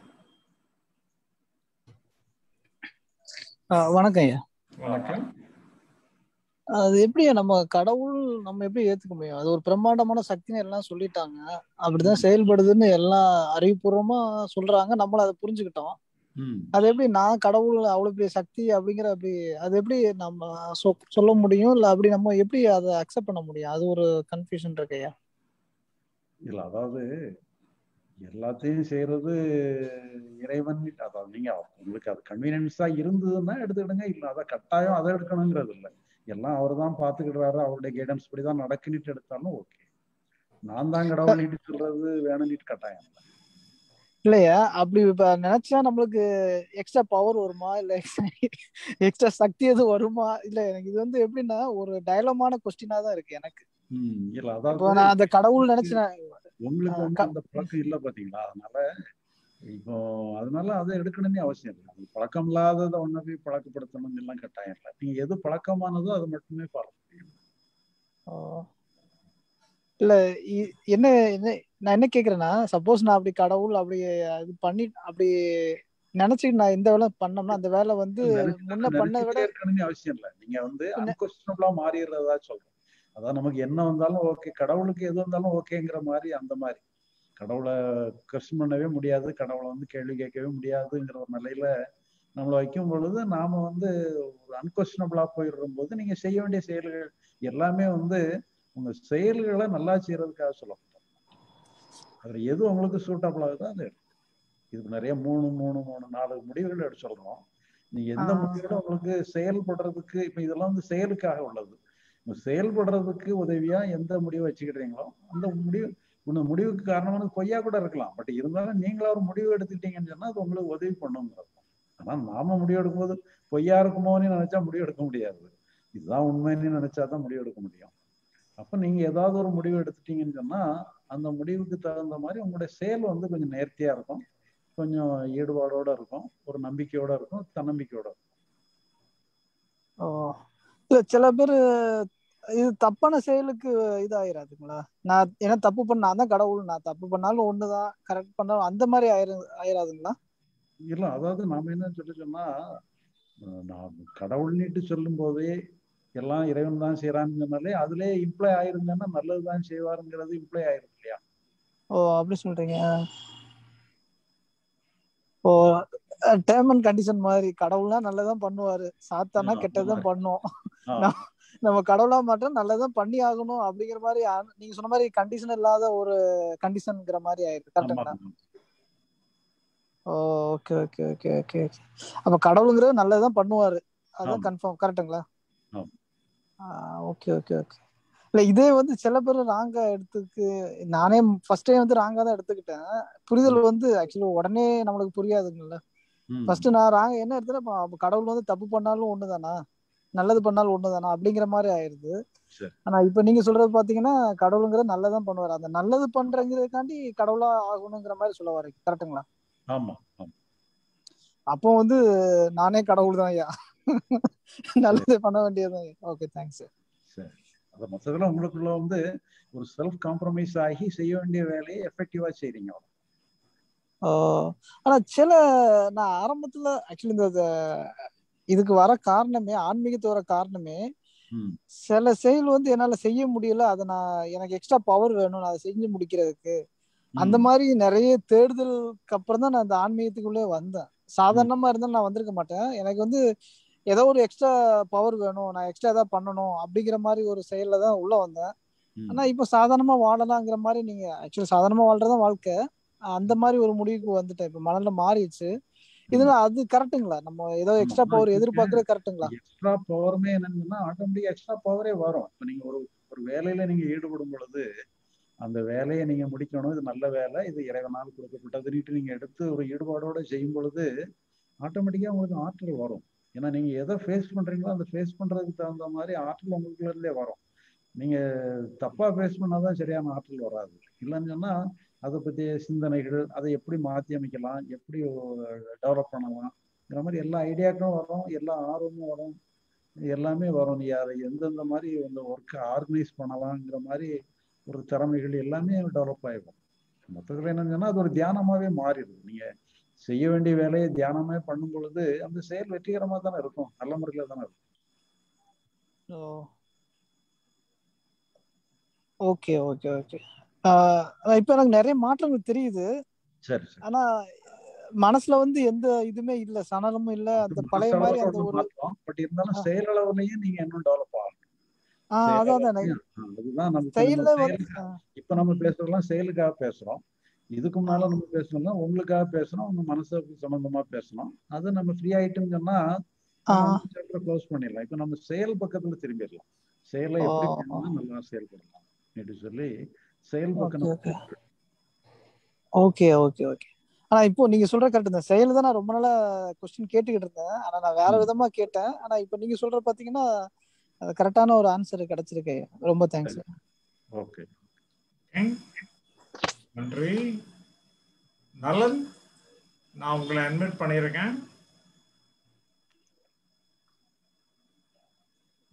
வணக்கம் ஐயா. வணக்கம். அது எப்படி நம்ம கடவுள் நம்ம எப்படி ஏத்துக்க முடியும்? அது ஒரு பிரம்மாண்டமான சக்தின்னு எல்லாம் சொல்லிட்டாங்க, அப்படிதான் செயல்படுதுன்னு எல்லாம் அறிவுபூர்வமா சொல்றாங்க, நம்மள அதை புரிஞ்சுக்கிட்டோம். அது எப்படி நான் கடவுள் அவ்வளவு பெரிய சக்தி அப்படிங்கிற அப்படி அது எப்படி நம்ம சொல்ல முடியும்? இல்ல அப்படி நம்ம எப்படி அதை அக்செப்ட் பண்ண முடியும்? அது ஒரு கன்ஃபியூஷன் இருக்கு ஐயா. இல்ல அதாவது எல்லாத்தையும் செய்யறது இறைவன். அதாவது நீங்க உங்களுக்கு அது கன்வீனியன்ஸா இருந்ததுன்னா எடுத்துக்கிடுங்க, இல்ல அதை கட்டாயம் அதை எடுக்கணுங்கிறது இல்லை. எல்லாம் அவர் தான் பாத்துக்கிடுறாரு, அவருடைய கைடன்ஸ் படிதான் நடக்குன்னுட்டு எடுத்தாலும் ஓகே. நான் தான் கடவுள் நீட்டு சொல்றது வேணும்னுட்டு கட்டாயம் இல்லை இல்லையா? அப்படி இப்ப நினைச்சா நம்மளுக்கு எக்ஸ்ட்ரா பவர் வருமா, இல்ல எக்ஸ்ட்ரா சக்தி எதுவும் வருமா? இல்ல எனக்கு இது வந்து எப்படின்னா ஒரு டயலமான கொஸ்டினா தான் இருக்கு எனக்கு. இல்ல இப்போ அதாவது நான் அந்த கடவுள் நினைச்சேன் உங்களுக்கு வந்து அந்த பழக்கம் இல்ல பாத்தீங்களா, அதனால இப்போ அதனால அதை எடுக்கணும்னு அவசியம் இல்லை. அது பழக்கம் இல்லாததை ஒன்ன போய் பழக்கப்படுத்தணும் எல்லாம் கட்டாயம் இல்லை. நீங்க எது பழக்கமானதோ அது மட்டுமே ஃபாலோ செய்யணும். இல்ல என்ன என்ன நான் என்ன கேக்குறேன்னா, சப்போஸ் நான் அப்படி கடவுள் அப்படி இது பண்ணி அப்படி நினைச்சுட்டு நான் இந்த வேலை பண்ணோம்னா அந்த வேலை வந்து முன்ன பண்ண விட இருக்கணும்னு அவசியம் இல்லை. நீங்க வந்து அன்கொஸ்டினபிளா மாறிடுறதா சொல்றேன். அதான் நமக்கு என்ன வந்தாலும் ஓகே, கடவுளுக்கு எது வந்தாலும் ஓகேங்கிற மாதிரி. அந்த மாதிரி கடவுளை கொஸ்டின் பண்ணவே முடியாது, கடவுளை வந்து கேள்வி கேட்கவே முடியாதுங்கிற ஒரு நிலையில நம்மளை வைக்கும் பொழுது நாம வந்து ஒரு அன்கொஸ்டனபிளா போயிடும் போது நீங்க செய்ய வேண்டிய செயல்கள் எல்லாமே வந்து உங்க செயல்களை நல்லா செய்யறதுக்காக சொல்லப்பட்டோம். அதுல எது உங்களுக்கு சூட்டபிள் ஆகுதோ அது இதுக்கு நிறைய மூணு மூணு மூணு நாலு முடிவுகள் எடுத்து சொல்றோம். நீங்க எந்த முடிவுல உங்களுக்கு செயல்படுறதுக்கு இப்ப இதெல்லாம் வந்து செயலுக்காக உள்ளது. செயல்படுறதுக்கு உதவியா எந்த முடிவை வச்சுக்கிட்டீங்களோ அந்த முடிவு உங்க முடிவுக்கு காரணமான கொய்யா கூட இருக்கலாம். பட் இருந்தாலும் நீங்களா ஒரு முடிவு எடுத்துக்கிட்டீங்கன்னு சொன்னா அது உங்களுக்கு உதவி பண்ணுங்கிறது. ஆனா நாம முடிவு எடுக்கும் போது பொய்யா இருக்குமோன்னு நினைச்சா முடிவு எடுக்க முடியாது. இதுதான் உண்மைன்னு நினைச்சாதான் முடிவு எடுக்க முடியும். அப்ப நீங்க ஏதாவது ஒரு முடிவு எடுத்துட்டீங்கன்னு சொன்னா அந்த முடிவுக்கு தகுந்த மாதிரி உங்களுடைய செயல் வந்து கொஞ்சம் நேர்த்தியா இருக்கும், கொஞ்சம் ஈடுபாடோட இருக்கும், ஒரு நம்பிக்கையோட இருக்கும், தன்னம்பிக்கையோட இருக்கும். ஓ இல்ல சில பேர் இது தப்பான செயலுக்கு இதாயிராதுங்களா? நான் ஏன்னா தப்பு பண்ண நான் தான் கடவுள், நான் தப்பு பண்ணாலும் ஒண்ணுதான், கரெக்ட் பண்ணாலும் அந்த மாதிரி ஆயிரு ஆயிராதுங்களா? இல்ல அதாவது நாம என்ன சொல்லி சொன்னா நான் கடவுள்னிட்டு சொல்லும் போதே எல்லாம் இறைவன் தான் செய்யறான்னு சொன்னாலே அதுல இம்ப்ளை ஆயிருந்தேன்னா நல்லதுதான் செய்வாருங்கிறது இம்ப்ளை ஆயிரும் இல்லையா? ஓ அப்படி சொல்றீங்க. ஓ டேர்ம் அண்ட் கண்டிஷன் மாதிரி கடவுள்னா நல்லதான் பண்ணுவாரு, சாத்தானா கெட்டதான் பண்ணும். நம்ம கடவுளா மாட்டோம் நல்லதான் பண்ணி ஆகணும் அப்படிங்கிற மாதிரி நீங்க சொன்ன மாதிரி கண்டிஷன் இல்லாத ஒரு கண்டிஷன்ங்கிற மாதிரி ஆயிருக்கு. கரெக்டுங்களா? Oh okay okay okay okay அப்ப கடவுளுங்கிறது நல்லதான் பண்ணுவாரு, அதான் கன்ஃபார்ம். கரெக்டுங்களா? ஓகே ஓகே ஓகே இல்ல இதே வந்து சில பேர் ராங்கா எடுத்துக்கு நானே ஃபர்ஸ்ட் டைம் வந்து ராங்கா தான் எடுத்துக்கிட்டேன். புரிதல் வந்து ஆக்சுவலி உடனே நம்மளுக்கு புரியாதுங்கல்ல. ஃபர்ஸ்ட் நான் ராங்க என்ன எடுத்துட்டேன், கடவுள் வந்து தப்பு பண்ணாலும் ஒண்ணுதானா, நல்லது பண்ணாலும் ஒண்ணுதானா அப்படிங்கிற மாதிரி ஆயிருது. ஆனா இப்ப நீங்க சொல்றது பாத்தீங்கன்னா கடவுளுங்கிறது நல்லதான் பண்ணுவாரு, அந்த நல்லது பண்றங்கிறதுக்காண்டி கடவுளா ஆகணுங்கிற மாதிரி சொல்ல வரீங்க. கரெக்டுங்களா? ஆமா. அப்போ வந்து நானே கடவுள் தான் ஐயா, நல்லது பண்ண வேண்டியதுதான். Okay thanks. சரி, அத மொத்தத்துல உங்களுக்குள்ள வந்து ஒரு செல்ஃப் காம்ப்ரமைஸ் ஆகி செய்ய வேண்டிய வேலையை எஃபெக்டிவா செய்றீங்க. ஆனா சில நான் ஆரம்பத்துல ஆக்சுவலி இந்த இதுக்கு வர காரணமே ஆன்மீகத்து வர காரணமே சில செயல் வந்து என்னால செய்ய முடியல, அதை நான் எனக்கு எக்ஸ்ட்ரா பவர் வேணும் நான் அதை செஞ்சு முடிக்கிறதுக்கு, அந்த மாதிரி நிறைய தேடுதலுக்கு அப்புறம் தான் நான் அந்த ஆன்மீகத்துக்குள்ளே வந்தேன். சாதாரணமா இருந்தாலும் நான் வந்திருக்க மாட்டேன். எனக்கு வந்து ஏதோ ஒரு எக்ஸ்ட்ரா பவர் வேணும், நான் எக்ஸ்ட்ரா ஏதாவது பண்ணணும் அப்படிங்கிற மாதிரி ஒரு செயல்ல தான் உள்ள வந்தேன். ஆனா இப்போ சாதாரணமா வாழலாங்கிற மாதிரி நீங்க ஆக்சுவலி சாதாரணமா வாழ்றதான் வாழ்க்கை, அந்த மாதிரி ஒரு முடிவுக்கு வந்துட்டேன். இப்ப மனநிலை மாறிடுச்சு. இதுல அது கரெக்டுங்களா? நம்ம ஏதோ எக்ஸ்ட்ரா பவர் எதிர்பார்க்கறது கரெக்டுங்களா? எக்ஸ்ட்ரா பவர்மே என்னன்னா ஆட்டோமேட்டிக்கா எக்ஸ்ட்ரா பவரே வரும். இப்ப நீங்க ஒரு ஒரு வேலையில நீங்க ஈடுபடும் பொழுது அந்த வேலையை நீங்க முடிக்கணும், இது நல்ல வேலை, இது இறைவனால் கொடுக்கப்பட்டதுன்னுட்டு நீங்க எடுத்து ஒரு ஈடுபாடோட செய்யும் பொழுது ஆட்டோமேட்டிக்கா உங்களுக்கு ஆற்றல் வரும். ஏன்னா நீங்க எதை ஃபேஸ் பண்றீங்களோ அந்த ஃபேஸ் பண்றதுக்கு தகுந்த மாதிரி ஆற்றல் உங்களுக்குள்ள இருந்தே வரும். நீங்க தப்பா ஃபேஸ் பண்ணாதான் சரியான ஆற்றல் வராது. இல்லைன்னு சொன்னா அதை பற்றிய சிந்தனைகள், அதை எப்படி மாற்றி அமைக்கலாம், எப்படி டெவலப் பண்ணலாம்ங்கிற மாதிரி எல்லா ஐடியாக்களும் வரும், எல்லா ஆர்வமும் வரும், எல்லாமே வரும். நீ அதை எந்தெந்த மாதிரி இந்த ஒர்க்கை ஆர்கனைஸ் பண்ணலாங்கிற மாதிரி ஒரு திறமைகள் எல்லாமே டெவலப் ஆகிடும். மொத்தத்தில் என்னன்னு சொன்னா அது ஒரு தியானமாவே மாறிடுது. நீங்க செய்ய வேண்டிய வேலையை தியானமே பண்ணும் பொழுது அந்த செயல் வெற்றிகரமா தானே இருக்கும், நல்ல முறையில தானே இருக்கும். ஓகே ஓகே ஓகே இப்ப எனக்கு நிறைய மாற்றங்கள் தெரியுது. சரி. ஆனா மனசுல வந்து எந்த இதுமே இல்ல, சணலமும் இல்ல, அந்த பழைய மாதிரி அந்த ஒரு மாற்றம். பட் இருந்தாலும் செயலளவுலயும் நீங்க இன்னும் டெவலப் ஆகணும். அதுதான் நம்ம இப்ப நம்ம பேசுறதெல்லாம் செயலுக்காக பேசுறோம். இதுக்கு முன்னால நம்ம பேசணும்னா உங்களுக்காக பேசணும், உங்க மனசுக்கு சம்பந்தமா பேசணும். அது நம்ம ஃப்ரீ ஆயிட்டுன்னு சொன்னா க்ளோஸ் பண்ணிடலாம். இப்ப நம்ம செயல் பக்கத்துல திரும்பிடலாம். செயலை எப்படி பண்ணா நல்லா செயல்படலாம் என்று சொல்லி செயல் பக்கம். ஓகே ஓகே ஓகே ஆனா இப்போ நீங்க சொல்ற கரெக்ட், இந்த செயல் தான் நான் ரொம்ப நாளா கொஸ்டின் கேட்டுக்கிட்டு இருந்தேன். ஆனா நான் வேற விதமா கேட்டேன். ஆனா இப்போ நீங்க சொல்ற பாத்தீங்கன்னா அது கரெக்டான ஒரு ஆன்சர் கிடைச்சிருக்கு. ரொம்ப தேங்க்ஸ். ஓகே நன்றி. நலன், நான் உங்களை அட்மிட் பண்ணியிருக்கேன்.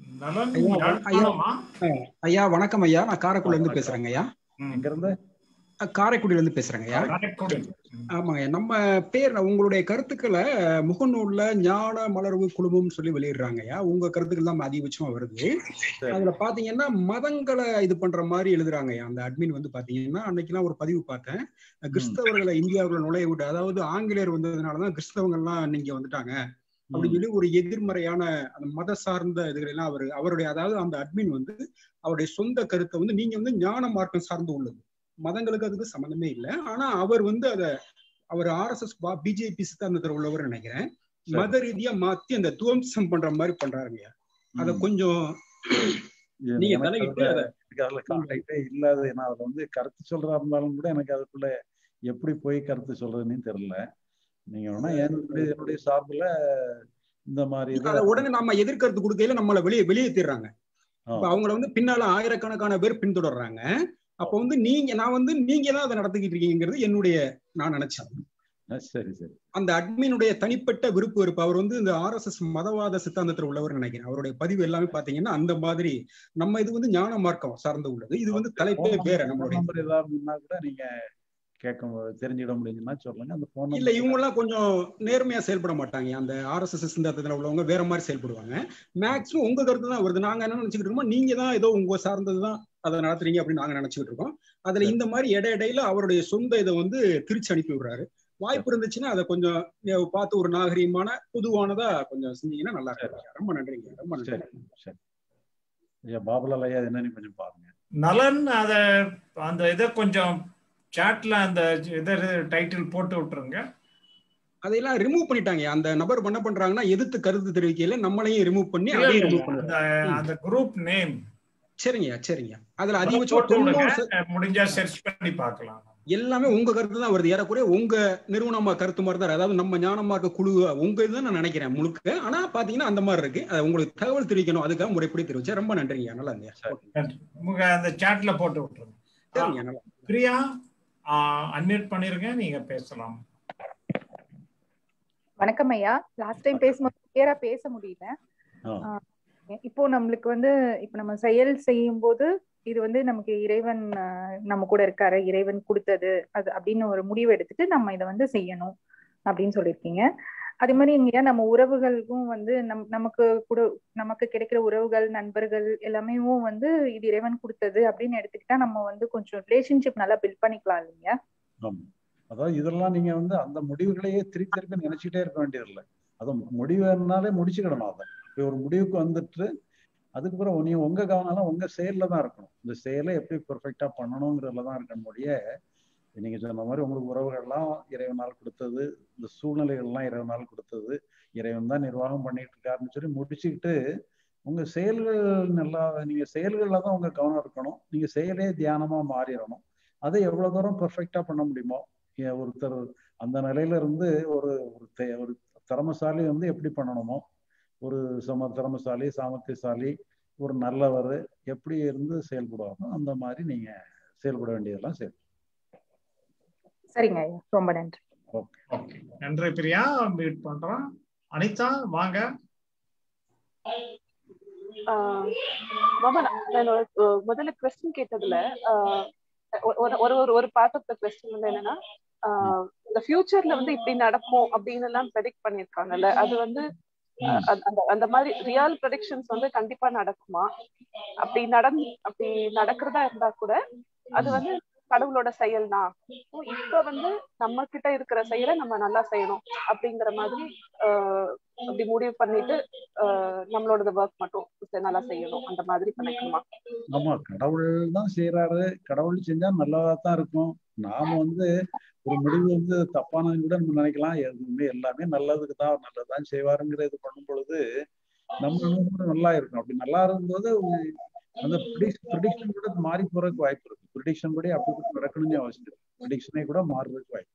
ஐயா வணக்கம் ஐயா, நான் காரைக்குடில இருந்து பேசுறேங்க ஐயா. எங்க இருந்து? காரைக்குடியில இருந்து பேசுறேங்கய்யா. ஆமாங்க, நம்ம பேர் உங்களுடைய கருத்துக்களை முகநூல்ல ஞான மலர்வு குழுமம் சொல்லி வெளியிடுறாங்கய்யா. உங்க கருத்துக்கள் தான் அதிகபட்சமா வருது. அதுல பாத்தீங்கன்னா மதங்களை இது பண்ற மாதிரி எழுதுறாங்கய்யா. அந்த அட்மின் வந்து பாத்தீங்கன்னா அன்னைக்கெல்லாம் ஒரு பதிவு பார்த்தேன், கிறிஸ்தவர்களை இந்தியாவுல நுழைய விட்டு, அதாவது ஆங்கிலேயர் வந்ததுனாலதான் கிறிஸ்தவங்க எல்லாம் நீங்க வந்துட்டாங்க அப்படின்னு சொல்லி ஒரு எதிர்மறையான அந்த மத சார்ந்த இதுகள் எல்லாம் அவரு அவருடைய அதாவது அந்த அட்மின் வந்து அவருடைய சொந்த கருத்தை வந்து நீங்க வந்து ஞான மார்க்கம் சார்ந்து உள்ளது, மதங்களுக்கு அதுக்கு சம்மந்தமே இல்லை. ஆனா அவர் வந்து அத அவர் ஆர் எஸ் எஸ் பிஜேபி சித்தாந்தத்தில் உள்ளவர் நினைக்கிறேன், மத ரீதியா மாத்தி அந்த துவம்சம் பண்ற மாதிரி பண்றாருங்க. அத கொஞ்சம் நீங்க தலையிட்டு அதை கான்டாக்டே இல்லாத, ஏன்னா அதுல வந்து கருத்து சொல்றா இருந்தாலும் கூட எனக்கு அதுக்குள்ள எப்படி போய் கருத்து சொல்றதுன்னு தெரியல. நீங்க வேணா என்னுடைய சார்பில் இந்த மாதிரி உடனே நம்ம எதிர்கருத்து கொடுக்கையில நம்மளை வெளியே வெளியேற்றிடுறாங்க. இப்ப அவங்கள வந்து பின்னால ஆயிரக்கணக்கான பேர் பின்தொடர்றாங்க. அப்ப வந்து நீங்க நான் வந்து நீங்க தான் அதை நடத்திக்கிட்டு இருக்கீங்கிறது என்னுடைய நான் நினைச்சேன். சரி சரி அந்த அட்மினுடைய தனிப்பட்ட விருப்பு வெறுப்பு. அவர் வந்து இந்த ஆர் எஸ் எஸ் மதவாத சித்தாந்தத்தில் உள்ளவர் நினைக்கிறேன். அவருடைய பதிவு எல்லாமே பாத்தீங்கன்னா அந்த மாதிரி. நம்ம இது வந்து ஞான மார்க்கம் சார்ந்து உள்ளது. இது வந்து தலைப்பே வேற. நம்மளுடைய நம்பர் ஏதாவது கூட நீங்க கேட்க தெரிஞ்சிட முடியுதுன்னா சொல்லுங்க. அந்த போன் இல்ல, இவங்க எல்லாம் கொஞ்சம் நேர்மையா செயல்பட மாட்டாங்க. அந்த ஆர் எஸ் எஸ் சிந்தாந்தத்துல உள்ளவங்க வேற மாதிரி செயல்படுவாங்க. மேக்ஸிமம் உங்க கருத்து தான் வருது. நாங்க என்ன நினைச்சுக்கிட்டு இருக்கோம், நீங்க தான் ஏதோ உங்க சார்ந்ததுதான் அதை நடத்துறீங்க அப்படின்னு நாங்க நினைச்சுக்கிட்டு இருக்கோம். அதுல இந்த மாதிரி இடை இடையில அவருடைய சொந்த இதை வந்து திருச்சி அனுப்பி விடுறாரு. வாய்ப்பு இருந்துச்சுன்னா அதை கொஞ்சம் பார்த்து ஒரு நாகரீகமான பொதுவானதா கொஞ்சம் செஞ்சீங்கன்னா நல்லா இருக்கும். ரொம்ப நன்றிங்க. ரொம்ப நன்றி. பாபுலால் ஐயா என்னன்னு கொஞ்சம் பாருங்க. நலன் அத அந்த இதை கொஞ்சம் சாட்ல அந்த இதை டைட்டில் போட்டு விட்டுருங்க. அதையெல்லாம் ரிமூவ் பண்ணிட்டாங்க. அந்த நபர் என்ன பண்றாங்கன்னா எதிர்த்து கருத்து தெரிவிக்கையில நம்மளையும் ரிமூவ் பண்ணி அதையும் ரிமூவ் பண்ணுவாங்க. அந்த குரூப் நேம் சரிங்க சரிங்க. அதுல அதிகபட்சம் முடிஞ்சா சர்ச் பண்ணி பார்க்கலாம். எல்லாமே உங்க கருத்து தான் வருது. ஏறக்குறைய உங்க நிறுவனமா கருத்து மாதிரி தான். அதாவது நம்ம ஞானமா இருக்க குழு உங்க இதுதான் நான் நினைக்கிறேன் முழுக்க. ஆனா பாத்தீங்கன்னா அந்த மாதிரி இருக்கு. அதை உங்களுக்கு தகவல் தெரிவிக்கணும், அதுக்காக முறைப்படி தெரிவிச்சேன். ரொம்ப நன்றிங்க. நல்லா இருந்தீங்க. அந்த சாட்ல போட்டு விட்டுருங்க. சரிங்க. நல்லா பிரியா அன்மியூட் பண்ணிருங்க, நீங்க பேசலாம். வணக்கம் ஐயா. லாஸ்ட் டைம் பேசும்போது கிளியரா பேச முடியல. இப்போ நம்மளுக்கு வந்து இப்ப நம்ம செயல் செய்யும் போது இது வந்து நமக்கு இறைவன் நம்ம கூட இருக்காரு, இறைவன் கொடுத்தது அது அப்படின்னு ஒரு முடிவு எடுத்துட்டு நம்ம இதை வந்து செய்யணும் அப்படின்னு சொல்லியிருக்கீங்க. அதே மாதிரி இங்க நம்ம உறவுகளுக்கும் வந்து நம் நமக்கு கூட நமக்கு கிடைக்கிற உறவுகள் நண்பர்கள் எல்லாமே வந்து இது இறைவன் கொடுத்தது அப்படின்னு எடுத்துக்கிட்டா நம்ம வந்து கொஞ்சம் ரிலேஷன்ஷிப் நல்லா பில்ட் பண்ணிக்கலாம் இல்லைங்க? அதாவது இதெல்லாம் நீங்க வந்து அந்த முடிவுகளையே திருப்பி திருப்பி நினைச்சுட்டே இருக்க வேண்டியதில்லை. அது முடிவுனாலே முடிச்சுக்கிடணும். அதை இப்போ ஒரு முடிவுக்கு வந்துட்டு அதுக்கப்புறம் நீங்க உங்க கவனம் உங்க செயல்ல தான் இருக்கணும். இந்த செயலை எப்படி பெர்ஃபெக்டா பண்ணணுங்கிறதுல தான் இருக்கணும். முடிய நீங்க சொன்ன மாதிரி உங்களுக்கு உறவுகள்லாம் இறைவனால் கொடுத்தது, இந்த சூழ்நிலைகள்லாம் இறைவனால் கொடுத்தது, இறைவன் தான் நிர்வாகம் பண்ணிட்டு இருக்காருன்னு சொல்லி முடிச்சுக்கிட்டு உங்க செயல்கள் நல்லா நீங்க செயல்கள்ல தான் உங்க கவனம் இருக்கணும். நீங்க செயலே தியானமா மாறிடணும். அதை எவ்வளவு தூரம் பெர்ஃபெக்டா பண்ண முடியுமோ, ஒருத்தர் அந்த நிலையில இருந்து ஒரு ஒரு திறமசாலி வந்து எப்படி பண்ணணுமோ, ஒரு சம திறமசாலி சாமர்த்தியசாலி ஒரு நல்லவர் எப்படி இருந்து செயல்படுவாங்க அந்த மாதிரி நீங்க செயல்பட வேண்டியதெல்லாம் சரி. சரிங்க ஐயா, ரொம்ப நன்றி. ஓகே ஓகே நன்றி பிரியா. மீட் பண்றோம். அனிதா வாங்க. மாமா, நான் முதல்ல கொஸ்டின் கேட்டதுல ஒரு ஒரு ஒரு பார்ட் ஆஃப் த கொஸ்டின் வந்து என்னன்னா, இந்த ஃபியூச்சர்ல வந்து இப்படி நடக்கும் அப்படின்னு எல்லாம் ப்ரெடிக்ட் பண்ணிருக்காங்கல்ல, அது வந்து அந்த அந்த மாதிரி ரியல் ப்ரெடிக்ஷன்ஸ் வந்து கண்டிப்பா நடக்குமா? அப்படி நடந் அப்படி நடக்கிறதா இருந்தா கூட அது வந்து கடவுளோட செயல் தான். இப்ப வந்து நம்ம கிட்ட இருக்கிற செயலை நம்ம நல்லா செய்யணும் அப்படிங்கிற மாதிரி ஆஹ் அப்படி முடிவு பண்ணிட்டு ஆஹ் நம்மளோட ஒர்க் மட்டும் நல்லா செய்யணும் அந்த மாதிரி பண்ணிக்கணுமா? ஆமா, கடவுள் தான் செய்யறாரு. கடவுள் செஞ்சா நல்லதா தான் இருக்கும். நாம வந்து ஒரு முடிவு வந்து தப்பானது கூட நம்ம நினைக்கலாம். எதுவுமே எல்லாமே நல்லதுக்கு தான் நல்லதுதான் செய்வாருங்கிற இது பண்ணும் பொழுது நம்ம நல்லா இருக்கும். அப்படி நல்லா இருக்கும்போது அந்த ப்ரிடிக்ஷன் கூட மாறி போறதுக்கு வாய்ப்பு இருக்கு. ப்ரிடிக்ஷன் படி அப்படி நடக்கணும்னு அவசியம் இருக்கு. ப்ரிடிக்ஷனே கூட மாறுறதுக்கு வாய்ப்பு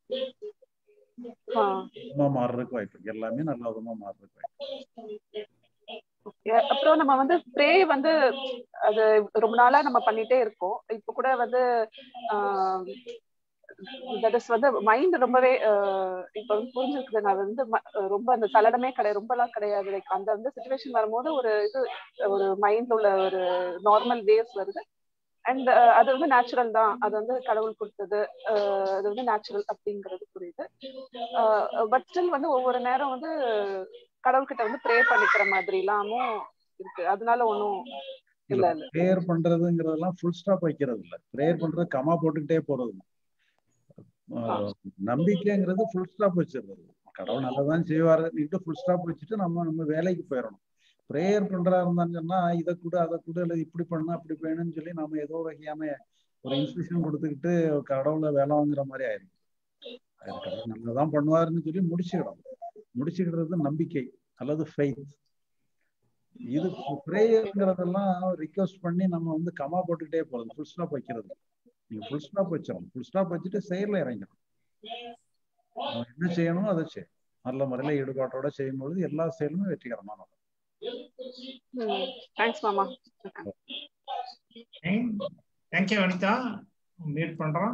இருக்கு. மாறுறதுக்கு வாய்ப்பு இருக்கு. எல்லாமே நல்ல விதமா மாறுறதுக்கு வாய்ப்பு. அப்புறம் நம்ம வந்து ப்ரே வந்து அது ரொம்ப நாளா நம்ம பண்ணிட்டே இருக்கோம். இப்ப கூட வந்து ஆஹ் தட் இஸ் வந்து மைண்ட் ரொம்பவே இப்ப வந்து புரிஞ்சிருக்குது. நான் வந்து ரொம்ப அந்த சலனமே கிடையாது, ரொம்ப எல்லாம் கிடையாது. லைக் அந்த வந்து சிச்சுவேஷன் வரும்போது ஒரு இது ஒரு மைண்ட்ல உள்ள ஒரு நார்மல் வேவ்ஸ் வருது. அண்ட் அது வந்து நேச்சுரல் தான், அது வந்து கடவுள் கொடுத்தது, அது வந்து நேச்சுரல் அப்படிங்கிறது புரியுது. பட் ஸ்டில் வந்து ஒவ்வொரு நேரம் வந்து கடவுள்கிட்ட வந்து ப்ரே பண்ணிக்கிற மாதிரி எல்லாமும் இருக்கு. அதனால ஒன்றும் இல்ல இல்ல ப்ரேயர் பண்றதுங்கிறதெல்லாம் ஃபுல் ஸ்டாப் வைக்கிறது இல்ல. ப்ரேயர் பண்றது கமா போட்டுக்கிட்டே போறது. நம்பிக்கைங்கிறது ஃபுல் ஸ்டாப் வச்சிருந்தது. கடவுள் நல்லதான் செய்வாரு நீட்டு ஃபுல் ஸ்டாப் வச்சுட்டு நம்ம நம்ம வேலைக்கு போயிடணும். ப்ரேயர் பண்றா இருந்தான்னு சொன்னா இதை கூட அதை கூட இல்லை இப்படி பண்ணா அப்படி வேணும்னு சொல்லி நம்ம ஏதோ வகையான ஒரு இன்ஸ்ட்ரக்ஷன் கொடுத்துக்கிட்டு கடவுளை வேலை வாங்குற மாதிரி ஆயிருக்கு. கடவுள் நல்லதான் பண்ணுவாருன்னு சொல்லி முடிச்சுக்கிடும். முடிச்சுக்கிடுறது நம்பிக்கை அல்லது ஃபெய்த். இது ப்ரேயர்ங்கிறதெல்லாம் ரிக்வெஸ்ட் பண்ணி நம்ம வந்து கமா போட்டுக்கிட்டே போறது, ஃபுல் ஸ்டாப் வைக்கிறது. நீங்க ஃபுல் ஸ்டாப் வச்சிடணும். ஃபுல் ஸ்டாப் வச்சுட்டு செயல்ல இறங்கணும். என்ன செய்யணும் அதை செய்யணும். நல்ல முறையில ஈடுபாட்டோட செய்யும்பொழுது எல்லா செயலுமே வெற்றிகரமான. தேங்க்ஸ் மாமா. தேங்க்யூ அனிதா. மீட் பண்றோம்.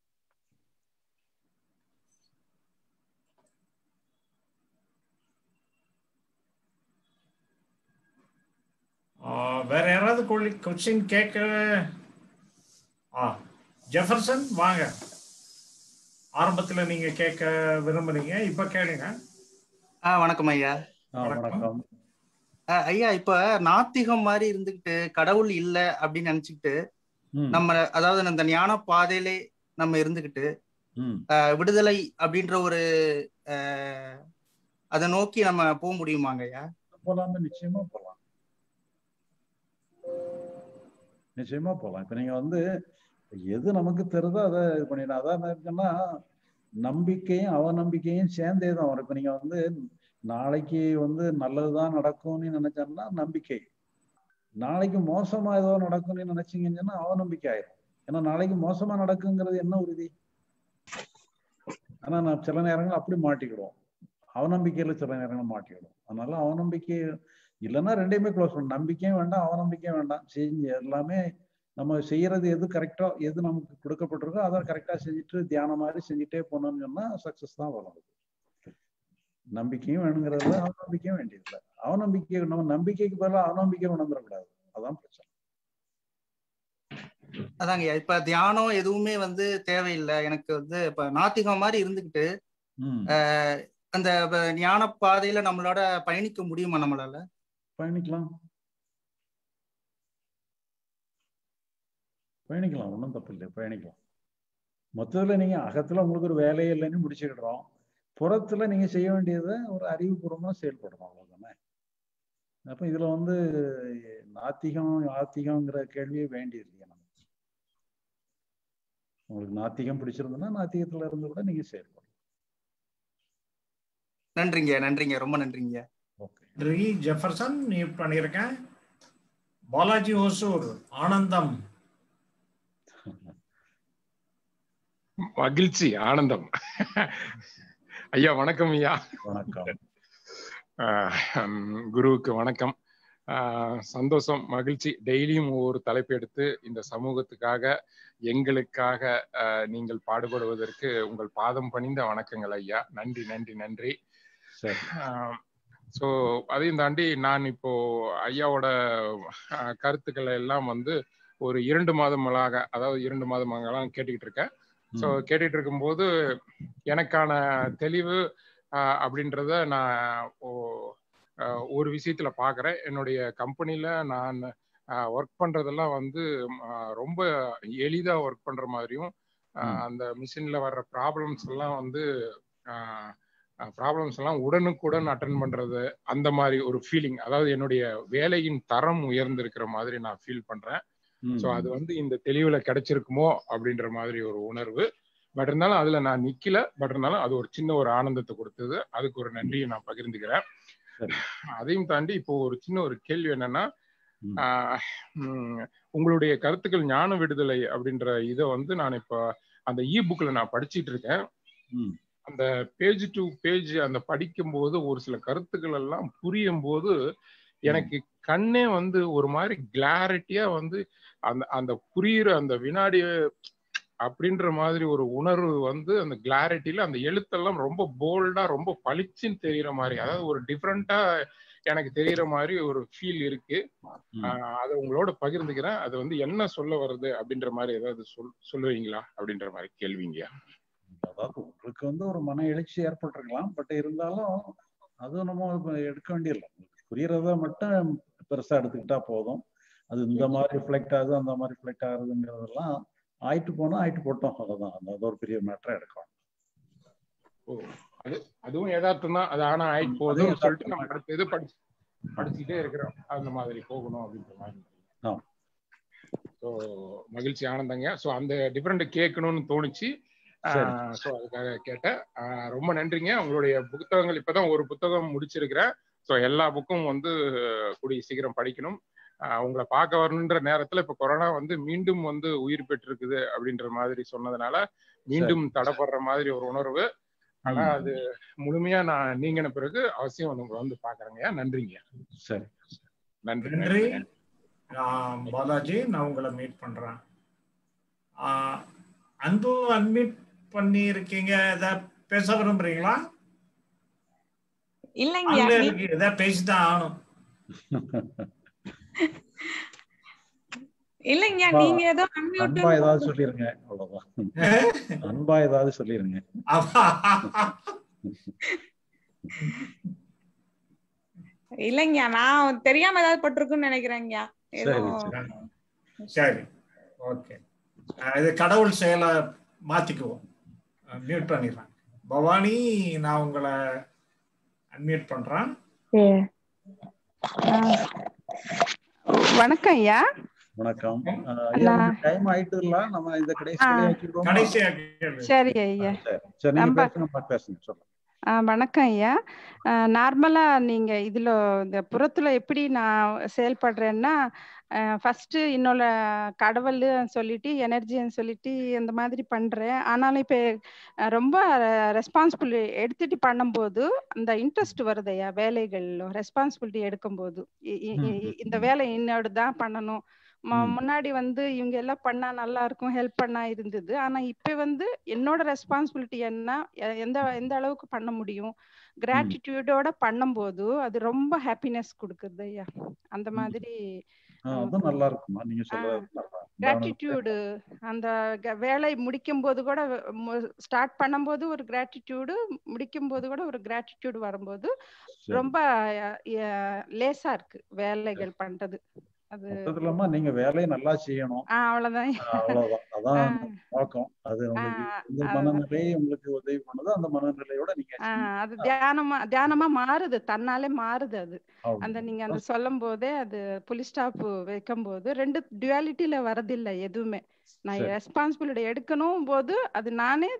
வேற யாராவது கொஸ்டின் கேட்க? ஆ ஜெஃபர்சன் வாங்க. ஆரம்பத்துல நீங்க கேட்க விரும்புறீங்க, இப்ப கேளுங்க. ஆ வணக்கம் ஐயா. வணக்கம் ஐயா. இப்ப நாத்திகம் மாதிரி இருந்துகிட்டு கடவுள் இல்ல அப்படின்னு நினைச்சுக்கிட்டு நம்ம, அதாவது அந்த ஞான பாதையிலே நம்ம இருந்துகிட்டு விடுதலை அப்படின்ற ஒரு அதை நோக்கி நம்ம போக முடியுமாங்க ஐயா? போலாம், நிச்சயமா போலாம், நிச்சயமா போலாம். இப்ப நீங்க வந்து எது நமக்கு தெரிதோ அதை இது பண்ணிடலாம். அதான் இருக்குன்னா நம்பிக்கையும் அவநம்பிக்கையும் சேர்ந்தே தான் வரும். இப்ப நீங்க வந்து நாளைக்கு வந்து நல்லதுதான் நடக்கும்னு நினைச்சோம்னா நம்பிக்கை, நாளைக்கு மோசமா ஏதோ நடக்கும்னு நினைச்சீங்கன்னா அவநம்பிக்கை ஆயிரும். ஏன்னா நாளைக்கு மோசமா நடக்குங்கிறது என்ன உறுதி? ஆனா நான் சில நேரங்கள் அப்படி மாட்டிக்கிடுவோம், அவநம்பிக்கையில சில நேரங்கள் மாட்டிக்கிடுவோம். அதனால அவநம்பிக்கை இல்லைன்னா ரெண்டையுமே க்ளோஸ் பண்ணணும். நம்பிக்கையும் வேண்டாம், அவநம்பிக்கையும் வேண்டாம். செஞ்சு எல்லாமே நம்ம செய்யறது எது கரெக்டோ, எது நமக்கு கொடுக்கப்பட்டிருக்கோ அதை கரெக்டா செஞ்சுட்டு தியானம் மாதிரி செஞ்சுட்டே போனோம்னு சொன்னா சக்சஸ் தான் வரும். நம்பிக்கையும் வேணுங்கிறதுல அவநம்பிக்கையும் வேண்டியதில்லை. அவநம்பிக்கை நம்ம நம்பிக்கைக்கு பதிலாக அவநம்பிக்கை உணர்ந்துடக்கூடாது. அதான் பிரச்சனை. அதாங்க இப்ப தியானம் எதுவுமே வந்து தேவையில்லை எனக்கு. வந்து இப்ப நாத்திகம் மாதிரி இருந்துகிட்டு அந்த ஞான பாதையில நம்மளோட பயணிக்க முடியுமா? நம்மளால பயணிக்கலாம் பயணிக்கலாம் ஒன்றும் தப்பு இல்லை, பயணிக்கலாம். மொத்தத்துல நீங்க அகத்துல உங்களுக்கு ஒரு வேலையே இல்லைன்னு முடிச்சுக்கிடுறோம், புறத்துல நீங்க செய்ய வேண்டியதை ஒரு அறிவுபூர்வமா செயல்படணும், அவ்வளவுதானே. அப்ப இதுல வந்து நாத்திகம் ஆத்திகம்ங்கிற கேள்வியே வேண்டியது இல்லையா? நம்ம உங்களுக்கு நாத்திகம் பிடிச்சிருந்ததுன்னா நாத்திகத்துல இருந்து கூட நீங்க செயல்படணும். நன்றிங்க, நன்றிங்க, ரொம்ப நன்றிங்க. நன்றி ஜெஃபர்சன். நீ பண்ணியிருக்கேன். பாலாஜி ஓசூர் ஆனந்தம். மகிழ்ச்சி, ஆனந்தம். ஐயா வணக்கம். ஐயா வணக்கம். குருவுக்கு வணக்கம். சந்தோஷம், மகிழ்ச்சி. டெய்லியும் ஒவ்வொரு தலைப்பு எடுத்து இந்த சமூகத்துக்காக எங்களுக்காக நீங்கள் பாடுபடுவதற்கு உங்கள் பாதம் பணிந்த வணக்கங்கள் ஐயா. நன்றி நன்றி நன்றி. ஸோ அதையும் தாண்டி நான் இப்போ ஐயாவோட கருத்துக்களை எல்லாம் வந்து ஒரு இரண்டு மாதங்களாக, அதாவது இரண்டு மாதங்களாக கேட்டுக்கிட்டு இருக்கேன். ஸோ கேட்டுட்டு இருக்கும்போது எனக்கான தெளிவு அப்படின்றத நான் ஒரு விஷயத்துல பாக்குறேன். என்னுடைய கம்பெனில நான் ஒர்க் பண்றதெல்லாம் வந்து ரொம்ப எளிதா ஒர்க் பண்ற மாதிரியும், அந்த மிஷின்ல வர்ற ப்ராப்ளம்ஸ் எல்லாம் வந்து ப்ராப்ளம்ஸ் எல்லாம் உடனுக்குடன் அட்டன் பண்றது, அந்த மாதிரி ஒரு ஃபீலிங். அதாவது என்னுடைய வேலையின் தரம் உயர்ந்திருக்கிற மாதிரி நான் ஃபீல் பண்றேன். ஸோ அது வந்து இந்த தெளிவுல கிடைச்சிருக்குமோ அப்படின்ற மாதிரி ஒரு உணர்வு. பட் இருந்தாலும் அதுல நான் நிக்கல. பட் இருந்தாலும் அது ஒரு சின்ன ஒரு ஆனந்தத்தை கொடுத்தது. அதுக்கு ஒரு நன்றியை நான் பகிர்ந்துக்கிறேன். அதையும் தாண்டி இப்போ ஒரு சின்ன ஒரு கேள்வி என்னன்னா, உங்களுடைய கருத்துக்கள் ஞான விடுதலை அப்படின்ற இதை வந்து நான் இப்போ அந்த இ புக்ல நான் படிச்சுட்டு இருக்கேன். அந்த பேஜ் டு பேஜ் அந்த படிக்கும் போது ஒரு சில கருத்துக்கள் எல்லாம் புரியும் போது எனக்கு கண்ணே வந்து ஒரு மாதிரி கிளாரிட்டியா வந்து அந்த அந்த புரியுற அந்த வினாடி அப்படின்ற மாதிரி ஒரு உணர்வு வந்து அந்த கிளாரிட்டியில அந்த எழுத்தெல்லாம் ரொம்ப போல்டா ரொம்ப பளிச்சுன்னு தெரியுற மாதிரி, அதாவது ஒரு டிஃப்ரெண்டா எனக்கு தெரிகிற மாதிரி ஒரு ஃபீல் இருக்கு. அதை உங்களோட பகிர்ந்துக்கிறேன். அது வந்து என்ன சொல்ல வருது அப்படின்ற மாதிரி ஏதாவது சொல் சொல்லுவீங்களா அப்படின்ற மாதிரி கேள்விங்க. அதாவது உங்களுக்கு வந்து ஒரு மன எழுச்சி ஏற்பட்டிருக்கலாம், பட் இருந்தாலும் அதுவும் நம்ம எடுக்க வேண்டியதில்லை. புரியறத மட்டும் பெருசா எடுத்துக்கிட்டா போதும். அது இந்த மாதிரி ரிஃப்ளெக்ட் ஆகுது, அந்த மாதிரி ரிஃப்ளெக்ட் ஆகுதுங்கிறதெல்லாம் ஆயிட்டு போனா ஆயிட்டு போட்டோம், அவ்வளவுதான். அது ஒரு பெரிய மேட்டரா எடுக்கணும். ஓ, அது அதுவும் யதார்த்தம் தான். அது ஆனா ஆயிட்டு போகுதுன்னு சொல்லிட்டு நம்ம அடுத்த இது படிச்சு படிச்சுட்டே இருக்கிறோம். அந்த மாதிரி போகணும் அப்படின்ற மாதிரி. ஸோ மகிழ்ச்சி, ஆனந்தங்க. ஸோ அந்த டிஃப்ரெண்ட் கேட்கணும்னு தோணுச்சு. ஸோ அதுக்காக கேட்டேன். ரொம்ப நன்றிங்க. உங்களுடைய புத்தகங்கள் இப்பதான் ஒரு புத்தகம் முடிச்சிருக்கிறேன். ஸோ எல்லா புக்கும் வந்து கூடிய சீக்கிரம் படிக்கணும். உங்களை பார்க்க வரணுன்ற நேரத்துல இப்ப கொரோனா வந்து மீண்டும் வந்து உயிர் பெற்றிருக்குது அப்படின்ற மாதிரி சொன்னதுனால மீண்டும் தடைப்படுற மாதிரி ஒரு உணர்வு. ஆனா அது முழுமையா நான் நீங்கின பிறகு அவசியம் உங்களை வந்து பாக்குறேங்க. நன்றிங்க. சரி, நன்றி. நன்றி பாலாஜி. நான் உங்களை மீட் பண்றேன். அன்பு அன்மீட் பண்ணி இருக்கீங்க. ஏதாவது பேச விரும்புறீங்களா? இல்லைங்க, ஏதாவது பேசிதான் ஆகணும். இல்லைங்க, நீங்க ஏதோ அன்பா ஏதாவது சொல்லிருங்க, அவ்வளவுதான். அன்பா ஏதாவது சொல்லிருங்க. இல்லைங்க, நான் தெரியாம ஏதாவது பட்டிருக்குன்னு நினைக்கிறேங்க. சரி, ஓகே. இது கடவுள் செயலை மாத்திக்குவோம். மியூட் பண்ணிடுறேன். பவானி, நான் உங்களை அன்மியூட் பண்றேன். வணக்கம் ஐயா. வணக்கம். டைம் ஆயிட்டுல நம்ம இந்த கடைசி சரி ஐயா. சரி, நீங்க பேசுங்க பேசுங்க சொல்லுங்க. வணக்கம் ஐயா. நார்மலா நீங்க இதுல இந்த புறத்துல எப்படி நான் செயல்படுறேன்னா, ஃபர்ஸ்ட் என்னோட கடவுள் சொல்லிட்டு எனர்ஜின்னு சொல்லிட்டு இந்த மாதிரி பண்றேன். ஆனாலும் இப்ப ரொம்ப ரெஸ்பான்சிபிலிட்டி எடுத்துட்டு பண்ணும்போது அந்த இன்ட்ரெஸ்ட் வருது ஐயா. வேலைகள் ரெஸ்பான்சிபிலிட்டி எடுக்கும்போது இந்த வேலை என்னோட தான் பண்ணணும். முன்னாடி வந்து இவங்க எல்லாம் பண்ணா நல்லா இருக்கும், ஹெல்ப் பண்ணா இருந்தது. ஆனா இப்ப வந்து என்னோட ரெஸ்பான்சிபிலிட்டி என்ன, எந்த எந்த அளவுக்கு பண்ண முடியும், கிராட்டிடியூடோட பண்ணும்போது அது ரொம்ப ஹாப்பினஸ் கொடுக்குது ஐயா. அந்த மாதிரி நல்லா இருக்குமா நீங்க சொல்றது? கிராட்டிடியூடு அந்த வேலை முடிக்கும் போது கூட, ஸ்டார்ட் பண்ணும்போது ஒரு கிராட்டிடியூடு, முடிக்கும் போது கூட ஒரு கிராட்டிடியூடு வரும்போது ரொம்ப லேசா இருக்கு வேலைகள் பண்றது. அது நீங்க வேலையை நல்லா செய்யணும், அவ்வளவுதான் அவ்வளவுதான். அதான் நோக்கம். அது உங்களுக்கு இந்த மனநிலை உங்களுக்கு உதவி பண்ணுது, அந்த மனநிலையோட நீங்க அது தியானமா தியானமா மாறுது, தன்னாலே மாறுது. அது அந்த நீங்க அந்த சொல்லும் போதே அது புலி ஸ்டாப் வைக்கும் போது ரெண்டு டுவாலிட்டியில வரதில்லை எதுவுமே. நான் ரெஸ்பான்சிபிலிட்டி எடுக்கணும் போது அது நானே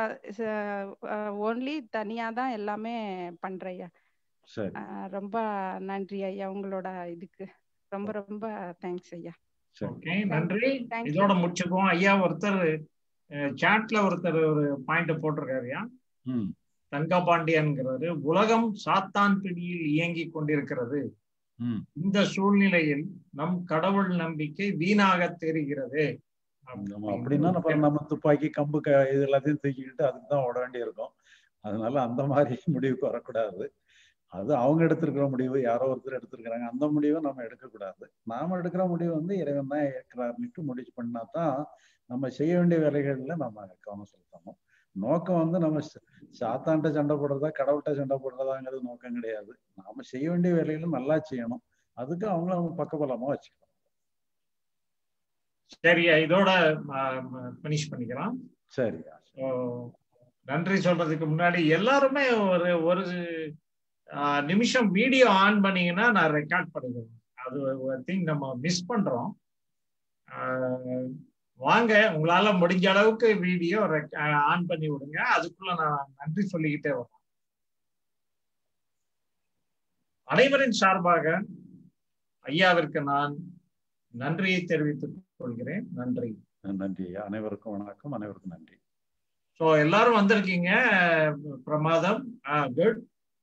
ஓன்லி தனியா தான் எல்லாமே பண்றேன். ரொம்ப நன்றி ஐயா, உங்களோட இதுக்கு ரொம்ப ரொம்ப தேங்க்ஸ் ஐயா. ஓகே, நன்றி. இதோட முடிச்சுக்குவோம் ஐயா. ஒருத்தர் சாட்ல ஒருத்தர் ஒரு பாயிண்ட் போட்டிருக்காருயா. தங்கபாண்டியன்ங்கிறது, உலகம் சாத்தான் பிடியில் இயங்கி கொண்டிருக்கிறது. இந்த சூழ்நிலையில் நம் கடவுள் நம்பிக்கை வீணாக தெரிகிறது. அப்படின்னா நம்ம துப்பாக்கி கம்பு இது எல்லாத்தையும் தூக்கிக்கிட்டு அதுக்கு தான் ஓட வேண்டி இருக்கும். அதனால அந்த மாதிரி முடிவுக்கு வரக்கூடாது. அது அவங்க எடுத்திருக்கிற முடிவு, யாரோ ஒருத்தர் எடுத்திருக்கிறாங்க. அந்த முடிவை நம்ம எடுக்கக்கூடாது. நாம எடுக்கிற முடிவு வந்து இறைவன் தான் இருக்கிறாருன்னுட்டு முடிச்சு பண்ணா தான் நம்ம செய்ய வேண்டிய வேலைகள்ல நம்ம கவனம் செலுத்தணும். நோக்கம் வந்து நம்ம சாத்தான்ட்ட சண்டை போடுறதா கடவுள்கிட்ட சண்டை போடுறதாங்கிறது நோக்கம் கிடையாது. நாம செய்ய வேண்டிய வேலைகளை நல்லா செய்யணும். அதுக்கு அவங்கள அவங்க பக்கபலமா வச்சுக்கணும். சரியா, இதோட பினிஷ் பண்ணிக்கலாம். சரியா, நன்றி சொல்றதுக்கு முன்னாடி எல்லாருமே ஒரு ஒரு நிமிஷம் வீடியோ ஆன் பண்ணீங்கன்னா நான் ரெக்கார்ட் பண்ணிடுவேன். அது திங் நம்ம மிஸ் பண்றோம். வாங்க, உங்களால முடிஞ்ச அளவுக்கு வீடியோ ஆன் பண்ணி விடுங்க. அதுக்குள்ள நான் நன்றி சொல்லிக்கிட்டே வரேன். அனைவரின் சார்பாக ஐயாவிற்கு நான் நன்றியை தெரிவித்துக் கொள்கிறேன். நன்றி. நன்றி. அனைவருக்கும் வணக்கம். அனைவருக்கும் நன்றி. ஸோ எல்லாரும் வந்திருக்கீங்க. பிரமாதம். குட்.